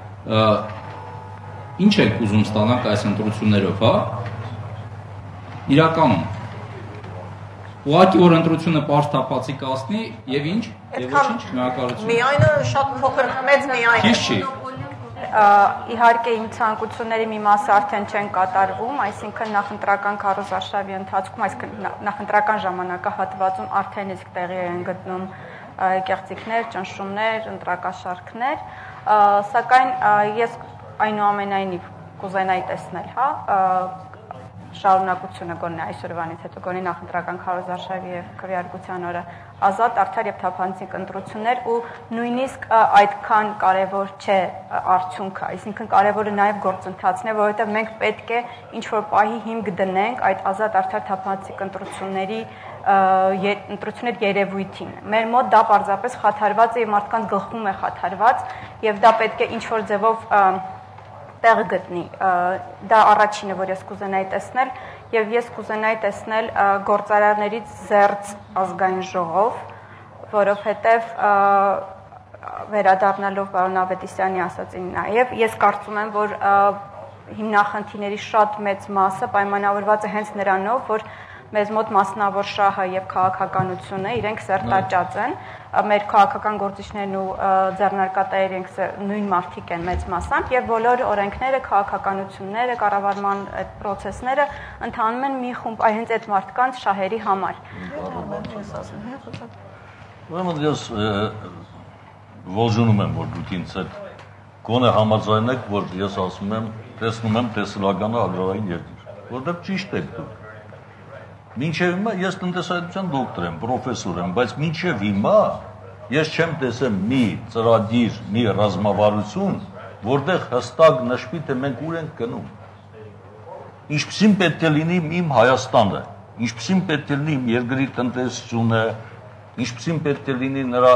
ինչ ենք ուզում ստանանք այս ընտրություններով, հա։ Իրականում ուղղակի որ ընտրությունը պարզ թափացի կասնի եւ ինչ, եւ ոչինչ, շնորհակալություն։
Միայնը շատ փոքր մեծ միայն։
Քիչ չի։
Իհարկե իմ ցանկությունների մի մասը արդեն չեն կատարվում, այսինքն նախընտրական քարոզարշավի ընթացքում, այսինքն նախընտրական ժամանակահատվածում արդեն իսկ տեղի են գտնում կեղծիքներ, ճնշումներ, ընտրակաշարքներ, սակայն ես այնուամենայնիվ կուզենայի տեսնել, հա, շարունակությունը գոնե այսօրվանից հետո գոնե նախընտրական քարոզարշավի եւ քվեարկության օրը ազատ, արդար եւ թափանցիկ ընտրություններ ու նույնիսկ այդքան կարեւոր չէ արդյունքը, այսինքն կարեւորը նաեւ գործընթացն է, որովհետեւ մենք պետք է ինչ որ պահի հիմք դնենք այդ ազատ, արդար, թափանցիկ ընտրությունների ընտրությունների երևույթին։ Մեր մոտ դա պարզապես խաթարված է եւ մարդկանց գլխում է խաթարված եւ դա պետք է ինչ որ ձևով տեղ գտնի։ Դա առաջինը, որ ես կուզենայի տեսնել, եւ ես կուզենայի տեսնել գործարարներից զերծ ազգային ժողով, որովհետեւ վերադառնալով պարոն Ավետիսյանի ասածին նաեւ ես կարծում եմ, որ հիմնախնդիրների շատ մեծ մասը պայմանավորված է հենց նրանով, որ մեզ մոտ մասնավոր շահը եւ քաղաքականությունը իրենք սերտաճած են, մեր քաղաքական գործիչներն ու ձեռնարկատերերը իրենք նույն մարդիկ են մեծ մասամբ եւ բոլոր օրենքները, քաղաքականությունները, կառավարման այդ process-ները ընթանում են մի խումբ հենց այդ մարդկանց շահերի համար։
Ուրեմն ես ողջունում եմ, որ դուք ինձ հետ գոնե համաձայն եք, որ ես ասում եմ, տեսնում եմ տեսլականը ագրարային երկիր, որտեղ ճիշտ եք դուք։ Մինչև հիմա ես տնտեսագիտության դոկտոր եմ, պրոֆեսոր եմ, բայց մինչև հիմա ես չեմ տեսել մի ծրագիր, մի ռազմավարություն, որտեղ հստակ նշվի, թե մենք ուր ենք գնում։ Ինչպիսին պետք է լինի իմ Հայաստանը, ինչպիսին պետք է լինի իմ երկրի տնտեսությունը, ինչպիսին պետք է լինի նրա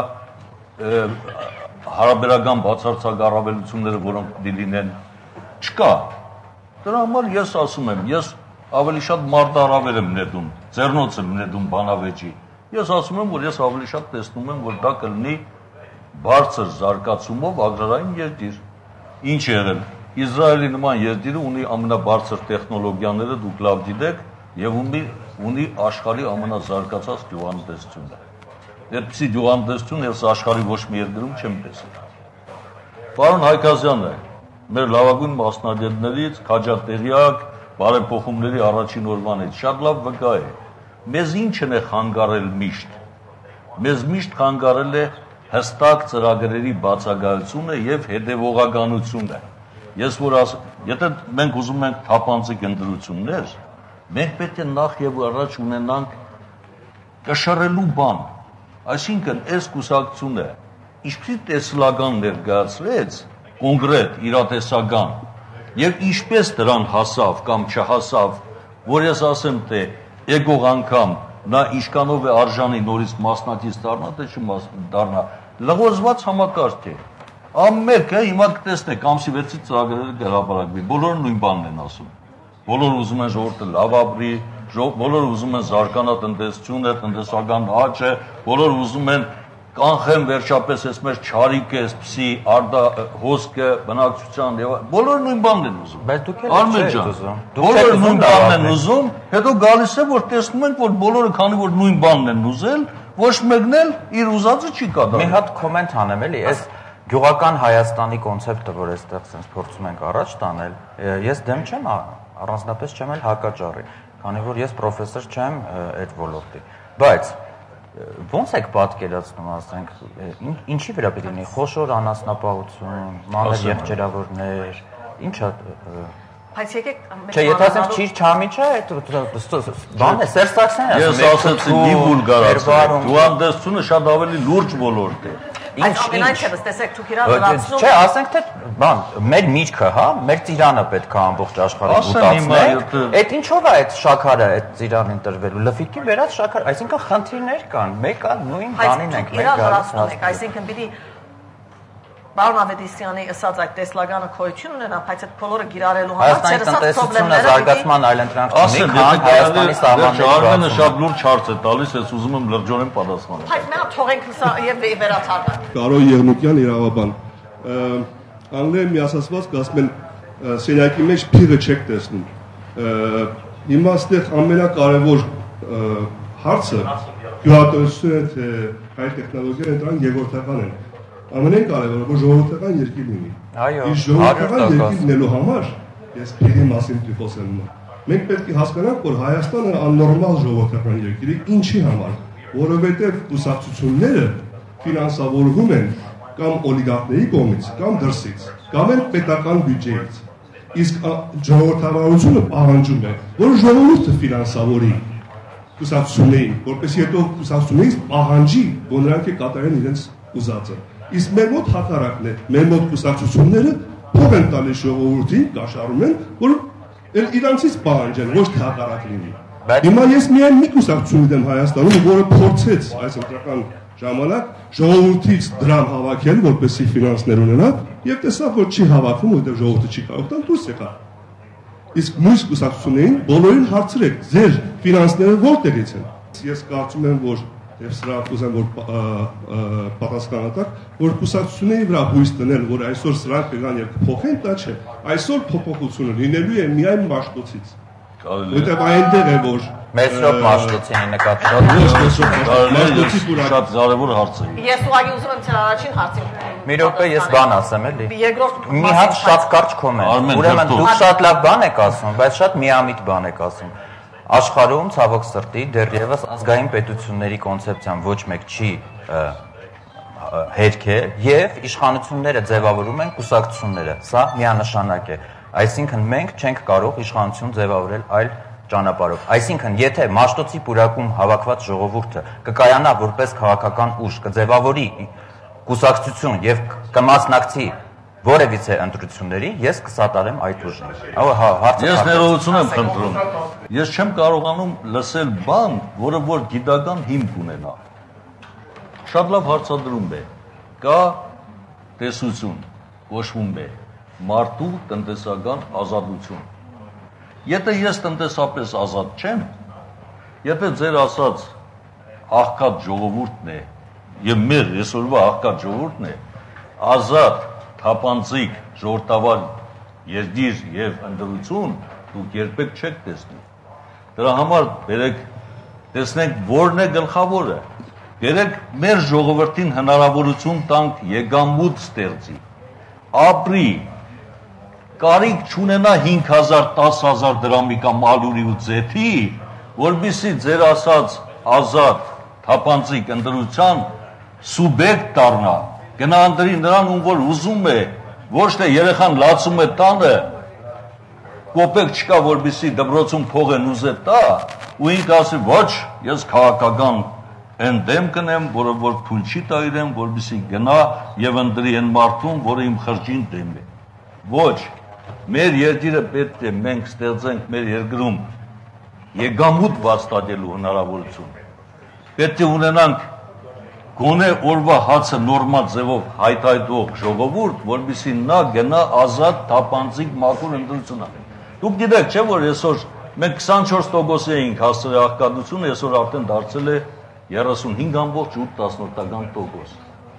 հարաբերական բացարձակ առավելությունները, որոնք դիլինեն, չկա։ Դրա համար ես ասում եմ, ես ավելի շատ մարտահրավեր եմ նետում, ձեռնոց եմ նետում բանավեճի։ Ես ասում եմ, որ ես ավելի շատ տեսնում եմ, որ դա կլինի բարձր զարգացումով ագրարային երկիր։ Ինչ եղել։ Իսրայելի նման երկիրը ունի ամենաբարձր տեխնոլոգիաները, դուք լավ գիտեք, եւ ունի ունի աշխարհի ամենազարգացած գյուղատնտեսությունը։ Այդպիսի գյուղատնտեսություն ես աշխարհի ոչ մի երկրում չեմ տեսել։ Պարոն Հայկազյանը, մեր լավագույն մասնագետներից, քաջատեղյակ, բարեփոխումների առաջին օրվանից շատ լավ վկա է։ Մեզ ինչն է խանգարել միշտ։ Մեզ միշտ խանգարել է հստակ ծրագրերի բացակայությունը եւ հետեւողականությունը։ Ես որ աս, եթե մենք ուզում ենք թափանցիկ ընտրություններ, մենք պետք է նախ եւ առաջ ունենանք կշռելու բան։ Այսինքն այս կուսակցությունը ինչպիսի տեսլական ներկայացրեց, կոնկրետ, իրատեսական, եւ ինչպես դրան հասավ կամ չհասավ, որ ես ասեմ, թե եկող անգամ նա ինչքանով է արժանի նորից մասնակից դառնա, թե չդառնա, լղոզված համակարգ է։ Ամենը հիմա կտեսնեք, ամսի վեցից ծրագրերը կհրապարակվի, բոլորը նույն բանն են ասում։ Բոլորը ուզում են ժողովուրդը լավ ապրի, բոլորը ուզում են զարգանա տնտեսությունը, տնտեսական աճը, բոլորը ուզում են կանխեն վերջապես այս մեր չարիքը, այսպիսի արդա հոսքը, բնակչության եւ բոլորը նույն բանն են ուզում։
Բայց դուք էլ չեք ուզում։
Բոլորը նույն բանն են ուզում, հետո գալիս է որ տեսնում ենք որ բոլորը քանի որ նույն բանն են ուզել, ոչ մեկն էլ իր ուզածը չի կատարում։
Մի հատ կոմենտ անեմ էլի, այս գյուղական Հայաստանի կոնցեպտը, որ այստեղ sense փորձում ենք առաջ տանել, ես դեմ չեմ, առանձնապես չեմ էլ հակաճառի, քանի որ ես պրոֆեսոր չեմ այդ ոլորտի։ Բայց ո՞նց եք պատկերացնում, ասենք, ինչի վրա պետք է լինի խոշոր անասնապահություն, մանր եղջերավորներ, ինչա
Բայց եկեք
Չէ, եթե ասենք ճիշտ չամիջը, այդ բան է, Սերժ Սարգսյանն է
ասում։ Ես ասեցի մի վուլգարացրեք։ Դու անդեսությունը շատ ավելի լուրջ ոլորտ է։
Այդ ամենայնչևս տեսեք դուք իրար լրացնում։
Չէ, ասենք թե բան, մեր միջքը, հա, մեր ծիրանը պետք է ամբողջ աշխարհը գուտացնել։ Այդ ինչով է այդ շաքարը, այդ ծիրանին տրվելու։ Լֆիկի վերած շաքար, այսինքն խնդիրներ կան, մեկը նույն բանին ենք մենք գալիս։
Այսինքն պիտի Պարոն Ավետիսյանի ասած այդ տեսլականը քոյություն ունենա, բայց այդ բոլորը գիրառելու համար
ցերսած խնդիրները զարգացման այլընտրանք չունի, քան Հայաստանի սահմանները։
Արմենը շատ լուրջ հարց է տալիս, ես ուզում եմ լրջորեն պատասխանել։
Բայց մենք թողենք սա եւ վերացարվենք։
Կարո Եղնուկյան իրավաբան։ Անգլիայում մի ասացված կասում են սենյակի մեջ փիղը չեք տեսնում։ Հիմա այստեղ ամենակարևոր հարցը գյուղատնտեսությունը թե հայ տեխնոլոգիաները դրան երկրորդական են։ Ամենայն կարևորը որ ժողովրդական երկիր լինի։
Այո,
Իսկ ժողովրդական երկիր լինելու համար ես փիղի մասին խոսեմ։ Մենք պետք է հասկանանք, որ Հայաստանը աննորմալ ժողովրդական երկիր է, ինչի համար, որովհետև կուսակցությունները ֆինանսավորվում են կամ օլիգարխների կողմից, կամ դրսից, կամ էլ պետական բյուջեից։ Իսկ ժողովրդավարությունը պահանջում է, որ ժողովուրդը ֆինանսավորի կուսակցություններին, որպեսզի հետո կուսակցություններից պահանջի, որ նրանք կատարեն իրենց ուզածը։ Իսկ մեր մոտ հակառակն է, մեր մոտ կուսակցությունները փող են տալիս ժողովրդին, կաշառում են, որ իրանցից պահանջեն, ոչ թե հակառակ լինի։ Հիմա ես միայն մի կուսակցություն եմ Հայաստանում, որը փորձեց այս ընտրական ժամանակ ժողովրդից դրամ հավաքել, որպեսզի ֆինանսներ ունենա, եւ տեսավ, որ չի հավաքում, որտեղ ժողովուրդը չի կարող տան դուրս եկա։ Իսկ մյուս կուսակցություններին բոլորին հարցրեք, ձեր ֆինանսները որտեղից են։ Ես կարծում եմ, որ Եվ սրա ուզեմ որ պատասխանատակ, որ կուսակցությունների վրա հույս դնել, որ այսօր սրանք կգան եւ կփոխեն, դա չէ։ Այսօր փոփոխությունը լինելու է միայն Մաշտոցից։ Որտեղ այնտեղ է որ
Մեսրոպ Մաշտոցի նկատմամբ
Մաշտոցի շատ կարևոր հարց է։
Ես ուղղակի ուզում եմ ցեր առաջին հարցին։
Մի րոպե ես բան ասեմ էլի։
Երկրորդ
մի հատ շատ կարճ կոմենտ։ Ուրեմն դուք շատ լավ բան եք ասում, բայց շատ միամիտ բան եք ասում։ Աշխարհում ցավոք սրտի դեռևս ազգային պետությունների կոնցեպցիան ոչ մեկ չի հերքել եւ իշխանությունները ձևավորում են կուսակցությունները։ Սա միանշանակ է։ Այսինքն մենք չենք կարող իշխանություն ձևավորել այլ ճանապարհով։ Այսինքն եթե Մաշտոցի պուրակում հավաքված ժողովուրդը կկայանա որպես քաղաքական ուժ, կձևավորի կուսակցություն եւ կմասնակցի որևիցե ընտրությունների, ես կսատարեմ այդ ուժին։ Ահա հա, հարցը։
Ես ներողություն եմ խնդրում։ Ես չեմ կարողանում լսել բան, որը որ գիտական հիմք ունենա։ Շատ լավ հարցադրում է։ Կա տեսություն, կոչվում է մարդու տնտեսական ազատություն։ Եթե ես տնտեսապես ազատ չեմ, եթե ձեր ասած աղքատ ժողովուրդն է, եւ մեր այսօրվա աղքատ ժողովուրդն է, ազատ թափանցիկ ժողովրդավար երկիր եւ ընդդրություն դուք երբեք չեք տեսնի։ Դրա համար բերեք տեսնենք որն է գլխավորը։ Բերեք մեր ժողովրդին հնարավորություն տանք եկամուտ ստեղծի։ Ապրի։ Կարիք չունենա հինգ հազար տասը հազար դրամի կամ ալուրի ու ձեթի, որբիսի ձեր ասած ազատ թափանցիկ ընդդրության սուբյեկտ դառնա։ Գնա անդրի նրան ում որ ուզում է, ոչ թե երեխան լացում է տանը, կոպեկ չկա, որբիսի դպրոցում փող են ուզե տա, ու ինքը ասի, ոչ, ես քաղաքական են դեմ կնեմ, որը որ թույլ չի տա իրեն, որբիսի գնա եւ ընտրի են մարդուն, որը իմ խրջին դեմ է։ Ոչ, մեր երկիրը պետք է մենք ստեղծենք մեր երկրում եկամուտ վաստակելու հնարավորություն։ Պետք է ունենանք գոնե օրվա հացը նորմալ ձևով հայթայթող ժողովուրդ, որպեսզի նա գնա ազատ թափանցիկ մաքուր ընտրություն անի։ Դուք գիտեք, չէ՞ որ այսօր մենք քսանչորս տոկոս էինք հասցրել աղքատությունը, այսօր արդեն դարձել է երեսունհինգ ամբողջ ութ տոկոս։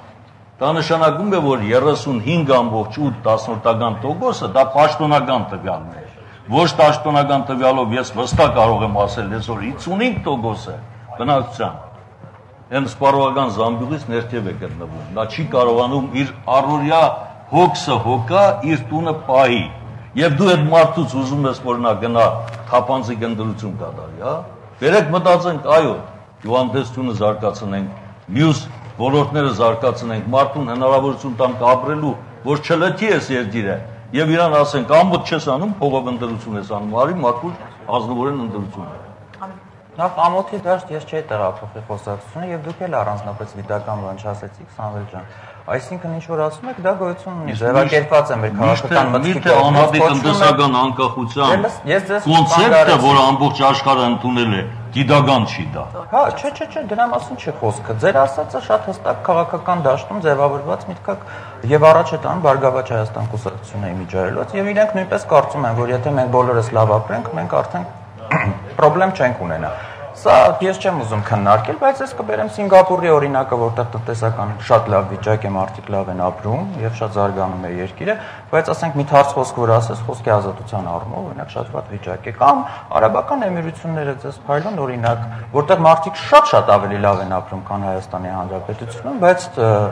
Դա նշանակում է, որ երեսունհինգ ամբողջ ութ տոկոսը դա պաշտոնական տվյալն է։ Ոչ պաշտոնական տվյալով ես վստահ կարող եմ ասել, այսօր հիսունհինգ տոկոս է բնակչության։ Այն սպառողական զամբյուղից ներքև է գտնվում։ Նա չի կարողանում իր առօրյա հոգսը հոգա իր տունը պահի։ Եվ դու այդ մարդուց ուզում ես, որ նա գնա թափանցիկ ընտրություն կատարի, հա։ Բերեք մտածենք, այո, գյուղատնտեսությունը զարգացնենք, մյուս ոլորտները զարգացնենք, մարդուն հնարավորություն տանք ապրելու, որ չլքի այս երկիրը, եւ իրան ասենք, ամբողջ չես անում, փողով ընտրություն ես անում, արի մաքուր ազնվորեն ընտրություն։
Նախ ամոթի դաշտ ես չէի տեղափոխի խոսակցությունը եւ դուք էլ առանձնապես գիտական բան չասեցիք Սամվել ջան։ Այսինքն ինչ որ ասում եք, դա գոյություն ունի, ձևակերպված է մեր քաղաքական մտքի
անհատի տնտեսական անկախության կոնցեպտը, որ ամբողջ աշխարհը ընդունել է, գիտական չի դա։
Հա, չէ, չէ, չէ, դրա մասին չի խոսքը։ Ձեր ասածը շատ հստակ քաղաքական դաշտում ձևավորված միտքակ եւ առաջ է տանում Բարգավաճ Հայաստան կուսակցությունը իմիջայելոց եւ իրենք նույնպես կարծում են, որ եթե մենք բոլորս լավ ապրենք, մենք արդեն պրոբլեմ չենք ունենա։ Սա ես չեմ ուզում քննարկել, բայց ես կբերեմ Սինգապուրի օրինակը, որտեղ տնտեսական շատ լավ վիճակ է, մարդիկ լավ են ապրում եւ շատ զարգանում է երկիրը, բայց ասենք մի թարս խոսք որ ասես խոսքի ազատության առումով, օրինակ շատ վատ վիճակ է, կամ արաբական էմիրությունները ձեզ փայլուն օրինակ, որտեղ մարդիկ շատ-շատ ավելի լավ են ապրում, քան Հայաստանի Հանրապետությունում, բայց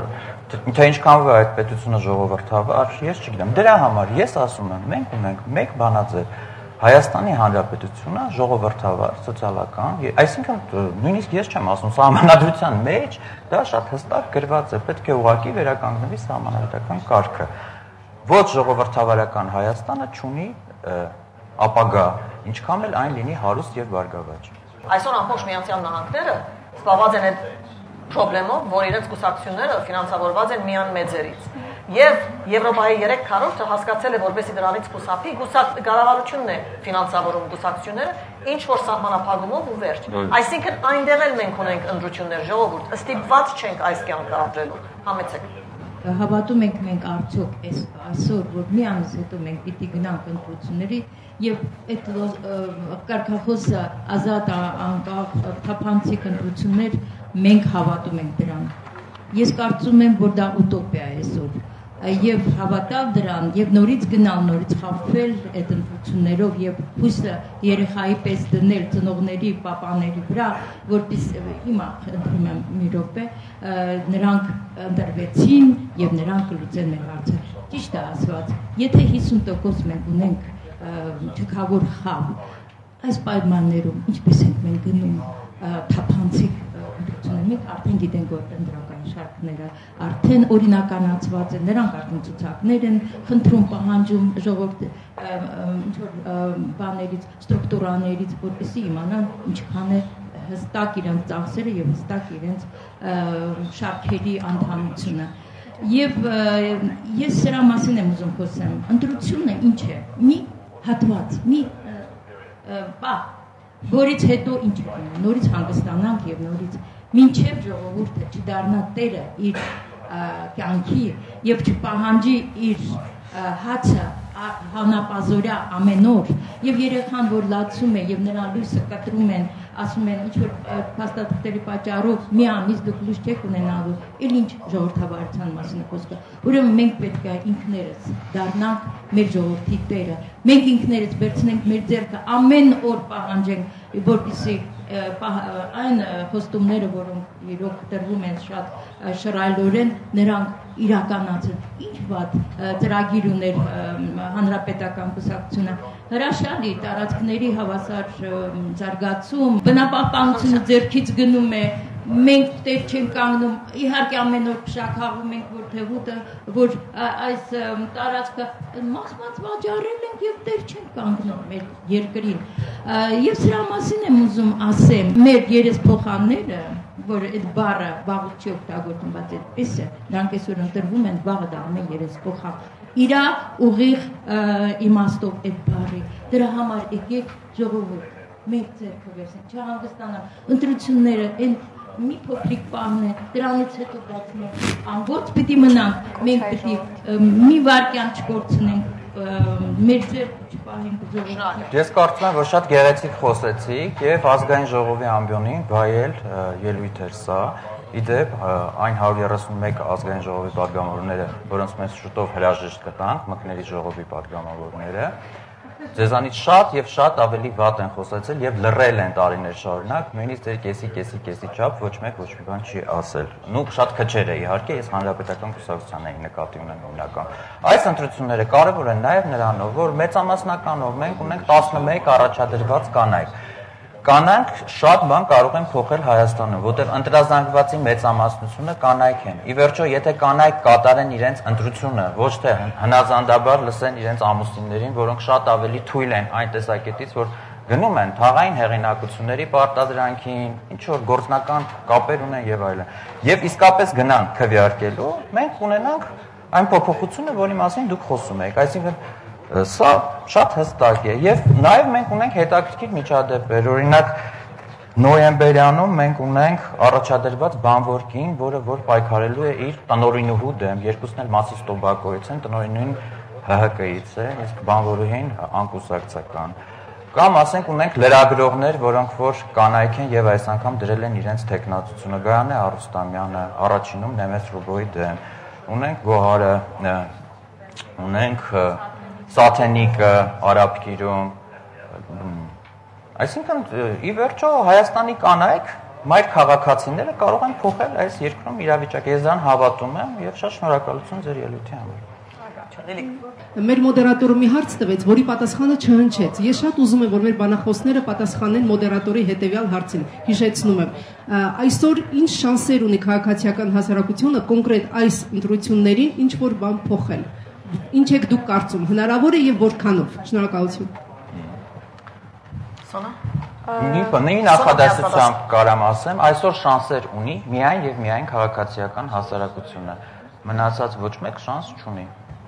թե ինչքան է այդ պետությունը ժողովրդավար, ես չգիտեմ։ Դրա համար ես ասում եմ, մենք ունենք մեկ բանաձև Հայաստանի Հանրապետությունը ժողովրդավար, սոցիալական, այսինքն նույնիսկ ես չեմ ասում, սահմանադրության մեջ դա շատ հստակ գրված է, պետք է ուղղակի վերականգնվի սահմանադրական կարգը։ Ոչ ժողովրդավարական Հայաստանը չունի ապագա, ինչքան էլ այն լինի հարուստ եւ բարգավաճ։
Այսօր ամբողջ Միացյալ Նահանգները զբաղված են այդ խնդրելով, որ իրենց կուսակցությունները ֆինանսավորված են միան մեծերից։ Եվ Եվրոպայի երեք քառորդը հասկացել է, որպեսզի դրանից խուսափի, կառավարությունն է ֆինանսավորում կուսակցությունները, ինչ որ սահմանափակումով ու վերջ։ Այսինքն այնտեղ էլ մենք ունենք ընտրություններ, ժողովուրդ, ստիպված չենք այս կյանքը ապրելու։ Համեցեք։
Հավատում ենք մենք արդյոք այսօր, որ մի ամիս հետո մենք պիտի գնանք ընտրությունների եւ այդ կարգախոսը ազատ անկախ թափանցիկ ընտրություններ մենք հավատում ենք դրան։ Ես կարծում եմ, որ դա ուտոպիա է այսօր եւ հավատալ դրան եւ նորից գնալ, նորից խաբվել այդ ընտրություններով եւ հույսը երեխայի պես դնել ծնողների, պապաների վրա, որպես հիմա ընտրում եմ մի րոպե, նրանք ընտրվեցին եւ նրանք կլուծեն մեր հարցը։ Ճիշտ է ասված, եթե հիսուն տոկոս մենք ունենք թքավոր խավ, այս պայմաններում ինչպես ենք մենք գնում թափանցիկ մենք արդեն գիտենք, որ ընտրական շարքները արդեն օրինականացված են, նրանք արդեն ցուցակներ են խնդրում, պահանջում ժողովրդի ինչ-որ բաներից, ստրուկտուրաներից, որպեսզի իմանան ինչքան է հստակ իրենց ծախսերը եւ հստակ իրենց շարքերի անդամությունը։ Եվ ես սրա մասին եմ ուզում խոսեմ։ Ընտրությունը ինչ է։ Մի հատված, մի պահ, որից հետո ինչ է, նորից հանգստանանք եւ նորից մինչև ժողովուրդը չդառնա տերը իր կյանքի եւ չպահանջի իր հացը հանապազորյա ամեն օր եւ երեխան որ լացում է եւ նրա լույսը կտրում են ասում են ինչ որ փաստաթղթերի պատճառով մի ամիս դուք լույս չեք ունենալու էլ ինչ ժողովրդավարության մասին խոսքը ուրեմն մենք պետք է ինքներս դառնանք մեր ժողովրդի տերը մենք ինքներս վերցնենք մեր ձեռքը ամեն օր պահանջենք որպեսզի այն խոստումները, որոնք իրոք տրվում են շատ շռայլորեն, նրանք իրականացրին։ Ինչ վատ ծրագիր ուներ հանրապետական կուսակցությունը։ Հրաշալի տարածքների հավասար զարգացում, բնապահպանությունը ձեռքից գնում է, մենք տեղ չենք կանգնում, իհարկե ամեն օր փշաքաղում ենք, որ թեւուտը, որ այս տարածքը մասմաց վաճառել ենք եւ տեղ չենք կանգնում մեր երկրին։ Եվ սրա մասին եմ ուզում ասեմ, մեր երեսփոխանները, որ այդ բառը վաղուց չի օգտագործում, բայց այդպես է, նրանք այսօր ընտրվում են վաղը դառնում են երեսփոխան։ Իրա ուղիղ իմաստով այդ բառի։ Դրա համար եկեք ժողովուրդ
մենք ձեռքը վերցնենք, չհանգստանալ։ Ընտրությունները այն մի փոքրիկ պահն է, դրանից հետո բացենք, անգործ պիտի մնանք, մենք պիտի մի վարքյան չկորցնենք, մեր ձեռքը չպահենք ժողովրդին։
Ես կարծում եմ, որ շատ գեղեցիկ խոսեցիք եւ ազգային ժողովի ամբիոնին վայել ելույթ էր սա։ Իդեպ այն հարյուր երեսունմեկ ազգային ժողովի պատգամավորները, որոնց մենք շուտով հրաժեշտ կտանք, մկների ժողովի պատգամավորները, ձեզանից շատ եւ շատ ավելի վատ են խոսեցել եւ լռել են տարիներ շարունակ, նույնիսկ ձեր կեսի կեսի կեսի չափ ոչ մեկ ոչ մի բան չի ասել։ Նու շատ քչեր է իհարկե, ես հանրապետական կուսակցության էի նկատի ունեմ հիմնական։ Այս ընտրությունները կարևոր են նաեւ նրանով, որ մեծամասնականով մենք ունենք տասնմեկ առաջադրված կանայք։ Կանայք շատ բան կարող են փոխել Հայաստանում, որտեղ ընտրազանգվածի մեծամասնությունը կանայք են։ Ի վերջո, եթե կանայք կատարեն իրենց ընտրությունը, ոչ թե հնազանդաբար լսեն իրենց ամուսիններին, որոնք շատ ավելի թույլ են այն տեսակետից, որ գնում են թաղային հեղինակությունների պարտադրանքին, ինչ որ գործնական կապեր ունեն եւ այլն։ Եվ իսկապես գնան քվեարկելու, մենք ունենանք այն փոփոխությունը, որի մասին դուք խոսում եք, այսինքն սա շատ հստակ է եւ նաեւ մենք ունենք հետաքրքիր միջադեպեր, օրինակ նոյեմբերյանում մենք ունենք առաջադրված բանվոր կին, որը որ պայքարելու է իր տնօրինուհու դեմ, երկուսն էլ մասիստոբակոից են, տնօրինուհին Հ Հ Կ-ից է, իսկ բանվորուհին անկուսակցական։ Կամ ասենք ունենք լրագրողներ, որոնք որ կանայք են եւ այս անգամ դրել են իրենց տեխնացությունը, Գայանե Արուստամյանը, առաջինում Նեմես Ռուբոյի դեմ, ունենք Գոհարը, ունենք Սաթենիկը Արաբկիրում, այսինքն ի վերջո Հայաստանի կանայք, մայր քաղաքացիները կարող են փոխել այս երկրում իրավիճակը, ես դրան հավատում եմ եւ շատ շնորհակալություն ձեր ելույթի համար։
Մեր մոդերատորը մի հարց տվեց, որի պատասխանը չհնչեց։ Ես շատ ուզում եմ, որ մեր բանախոսները պատասխանեն մոդերատորի հետեւյալ հարցին։ Հիշեցնում եմ, այսօր ինչ շանսեր ունի քաղաքացիական հասարակությունը կոնկրետ այս ընտրություններին ինչ որ բան փոխել։ Ինչ եք դուք կարծում, հնարավոր է եւ որքանով։ Շնորհակալություն։
Սոնա։
Մի բանի նախադասությամբ կարամ ասեմ, այսօր շանսեր ունի միայն եւ միայն քաղաքացիական հասարակությունը։ Մնացած ոչ մեկ շանս չունի։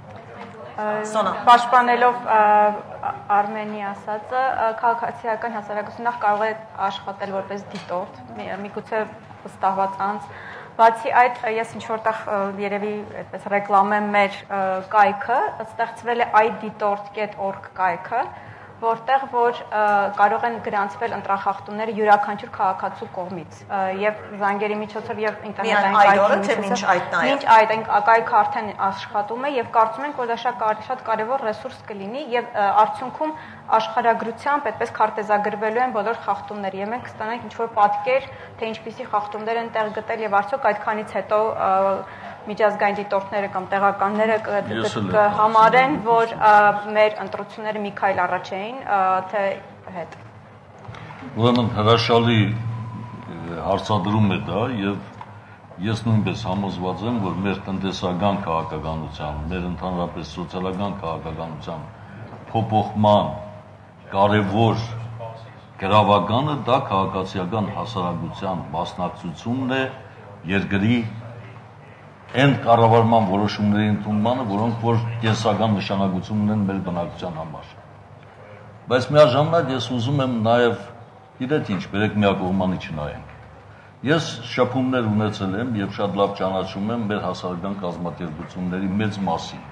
Սոնա, պաշտպանելով Արմենի ասածը, քաղաքացիական հասարակությունը կարող է աշխատել որպես դիտորդ, միգուցե վստահված անձ։ Բացի այդ, ես ինչ որտեղ երևի այդպես ռեկլամեմ մեր կայքը, ստեղծվել է i dtort dot org կայքը, որտեղ որ կարող են գրանցվել ընտրախախտումները յուրաքանչյուր քաղաքացու կողմից եւ զանգերի միջոցով եւ ինտերնետային կայքերի միջոցով մինչ այդ կայքը արդեն աշխատում է եւ կարծում ենք որ դա շատ կարեւոր ռեսուրս կլինի եւ արդյունքում աշխարհագրությամբ այդպես քարտեզագրվելու են բոլոր խախտումները եւ մենք կստանանք ինչ որ պատկեր թե ինչպիսի խախտումներ են տեղ գտել եւ արդյոք այդքանից հետո միջազգային դիտորդները կամ տեղականները կհամարեն, որ մեր ընտրությունները մի քայլ առաջ էին, թե հետ։
Ուրեմն հրաշալի հարցադրում է դա եւ ես նույնպես համոզված եմ, որ մեր տնտեսական քաղաքականության, մեր ընդհանրապես սոցիալական քաղաքականության փոփոխման կարևոր գրավականը դա քաղաքացիական հասարակության մասնակցությունն է երկրի այն կառավարման որոշումների ընդունմանը, որոնք որ կենսական նշանակություն ունեն մեր բնակության համար։ Բայց միաժամանակ ես ուզում եմ նաև իրետ ինչ, բերեք միակողմանի չնայենք։ Ես շփումներ ունեցել եմ եւ շատ լավ ճանաչում եմ մեր հասարակական կազմակերպությունների մեծ մասին։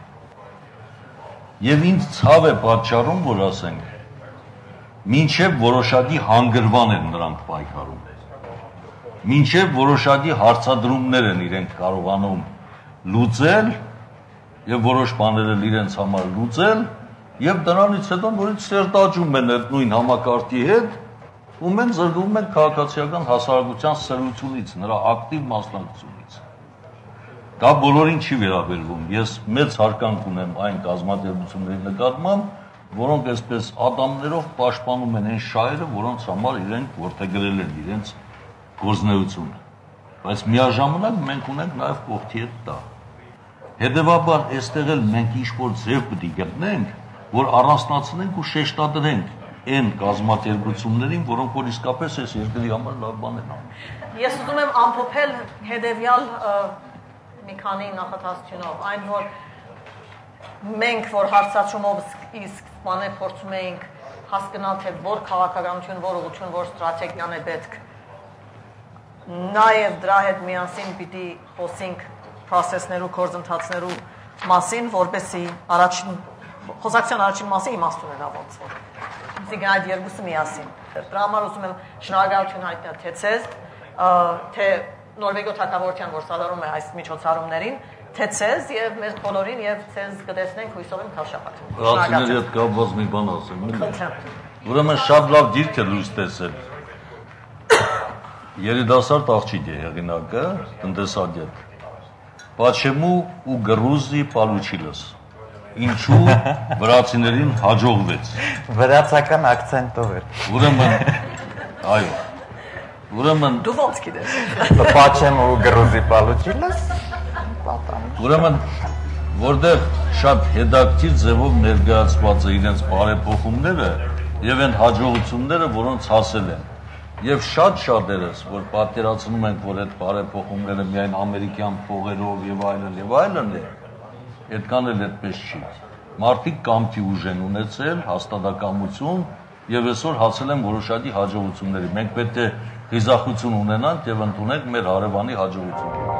Եվ ինձ ցավ է պատճառում, որ ասենք, մինչև որոշակի հանգրվան են նրանք պայքարում։ Մինչև որոշակի հարցադրումներ են իրենք կարողանում լուծել եւ որոշ բաներ էլ իրենց համար լուծել եւ դրանից հետո նորից սերտաճում են այդ նույն համակարգի հետ ու մենք զրկվում ենք քաղաքացիական հասարակության սրությունից, նրա ակտիվ մասնակցությունից։ Դա բոլորին չի վերաբերվում։ Ես մեծ հարկանք ունեմ այն կազմակերպությունների նկատմամբ, որոնք այսպես ատամներով պաշտպանում են այն շահերը, որոնց համար իրենք որդեգրել են իրենց գործնեությունը, բայց միաժամանակ մենք ունենք նաև կողքի հետ դա։ Հետևաբար այստեղ էլ մենք ինչ-որ ձև պետք է գտնենք, որ առանձնացնենք ու շեշտադրենք այն կազմակերպություններին, որոնք որ իսկապես այս երկրի համար լավ բան են անում։
Ես ուզում եմ ամփոփել հետևյալ մի քանի նախադասությունով, այն որ մենք որ հարցացումով իսկ բանը փորձում էինք հասկանալ, թե որ քաղաքականություն, որ ուղղություն, որ ստրատեգիան է պետք։ Նաև դրա հետ միասին պիտի խոսենք process-ներու, գործընթացներու մասին, որպեսզի առաջին խոսակցության առաջին մասը իմաստ ունենա ոնց որ։ Իսկ այդ երկուսը միասին։ Դրա համար ուզում եմ շնորհակալություն հայտնել թե ցեզ, թե Նորվեգիա թագավորության, որ սադարում է այս միջոցառումներին, թե ցեզ եւ մեր բոլորին եւ ցեզ կտեսնենք հույսով եմ քաշապատ։
Ռացիների հետ կապված մի բան ասեմ, էլի։ Ուրեմն շատ լավ դիրք է լույս տեսել։ Երիտասարդ աղջիկ է հեղինակը, տնտեսագետ։ Почему у Грузии получилось? Ինչու վրացիներին հաջողվեց։
Վրացական акցենտով էր։
Ուրեմն այո։ Ուրեմն
դու ոնց գիտես։
Почему у Грузии получилось?
Ուրեմն որտեղ շատ հետաքրքիր ձևով ներկայացված է իրենց բարեփոխումները եւ այն հաջողությունները, որոնց հասել են։ Եվ շատ շատերս, որ պատկերացնում ենք, որ այդ բարեփոխումները միայն ամերիկյան փողերով եւ այլն եւ այլն է, այդքան էլ այդպես չի։ Մարդիկ կամքի ուժ են ունեցել, հաստատակամություն եւ այսօր հասել են որոշակի հաջողությունների։ Մենք պետք է խիզախություն ունենանք եւ ընդունենք մեր հարևանի հաջողությունները։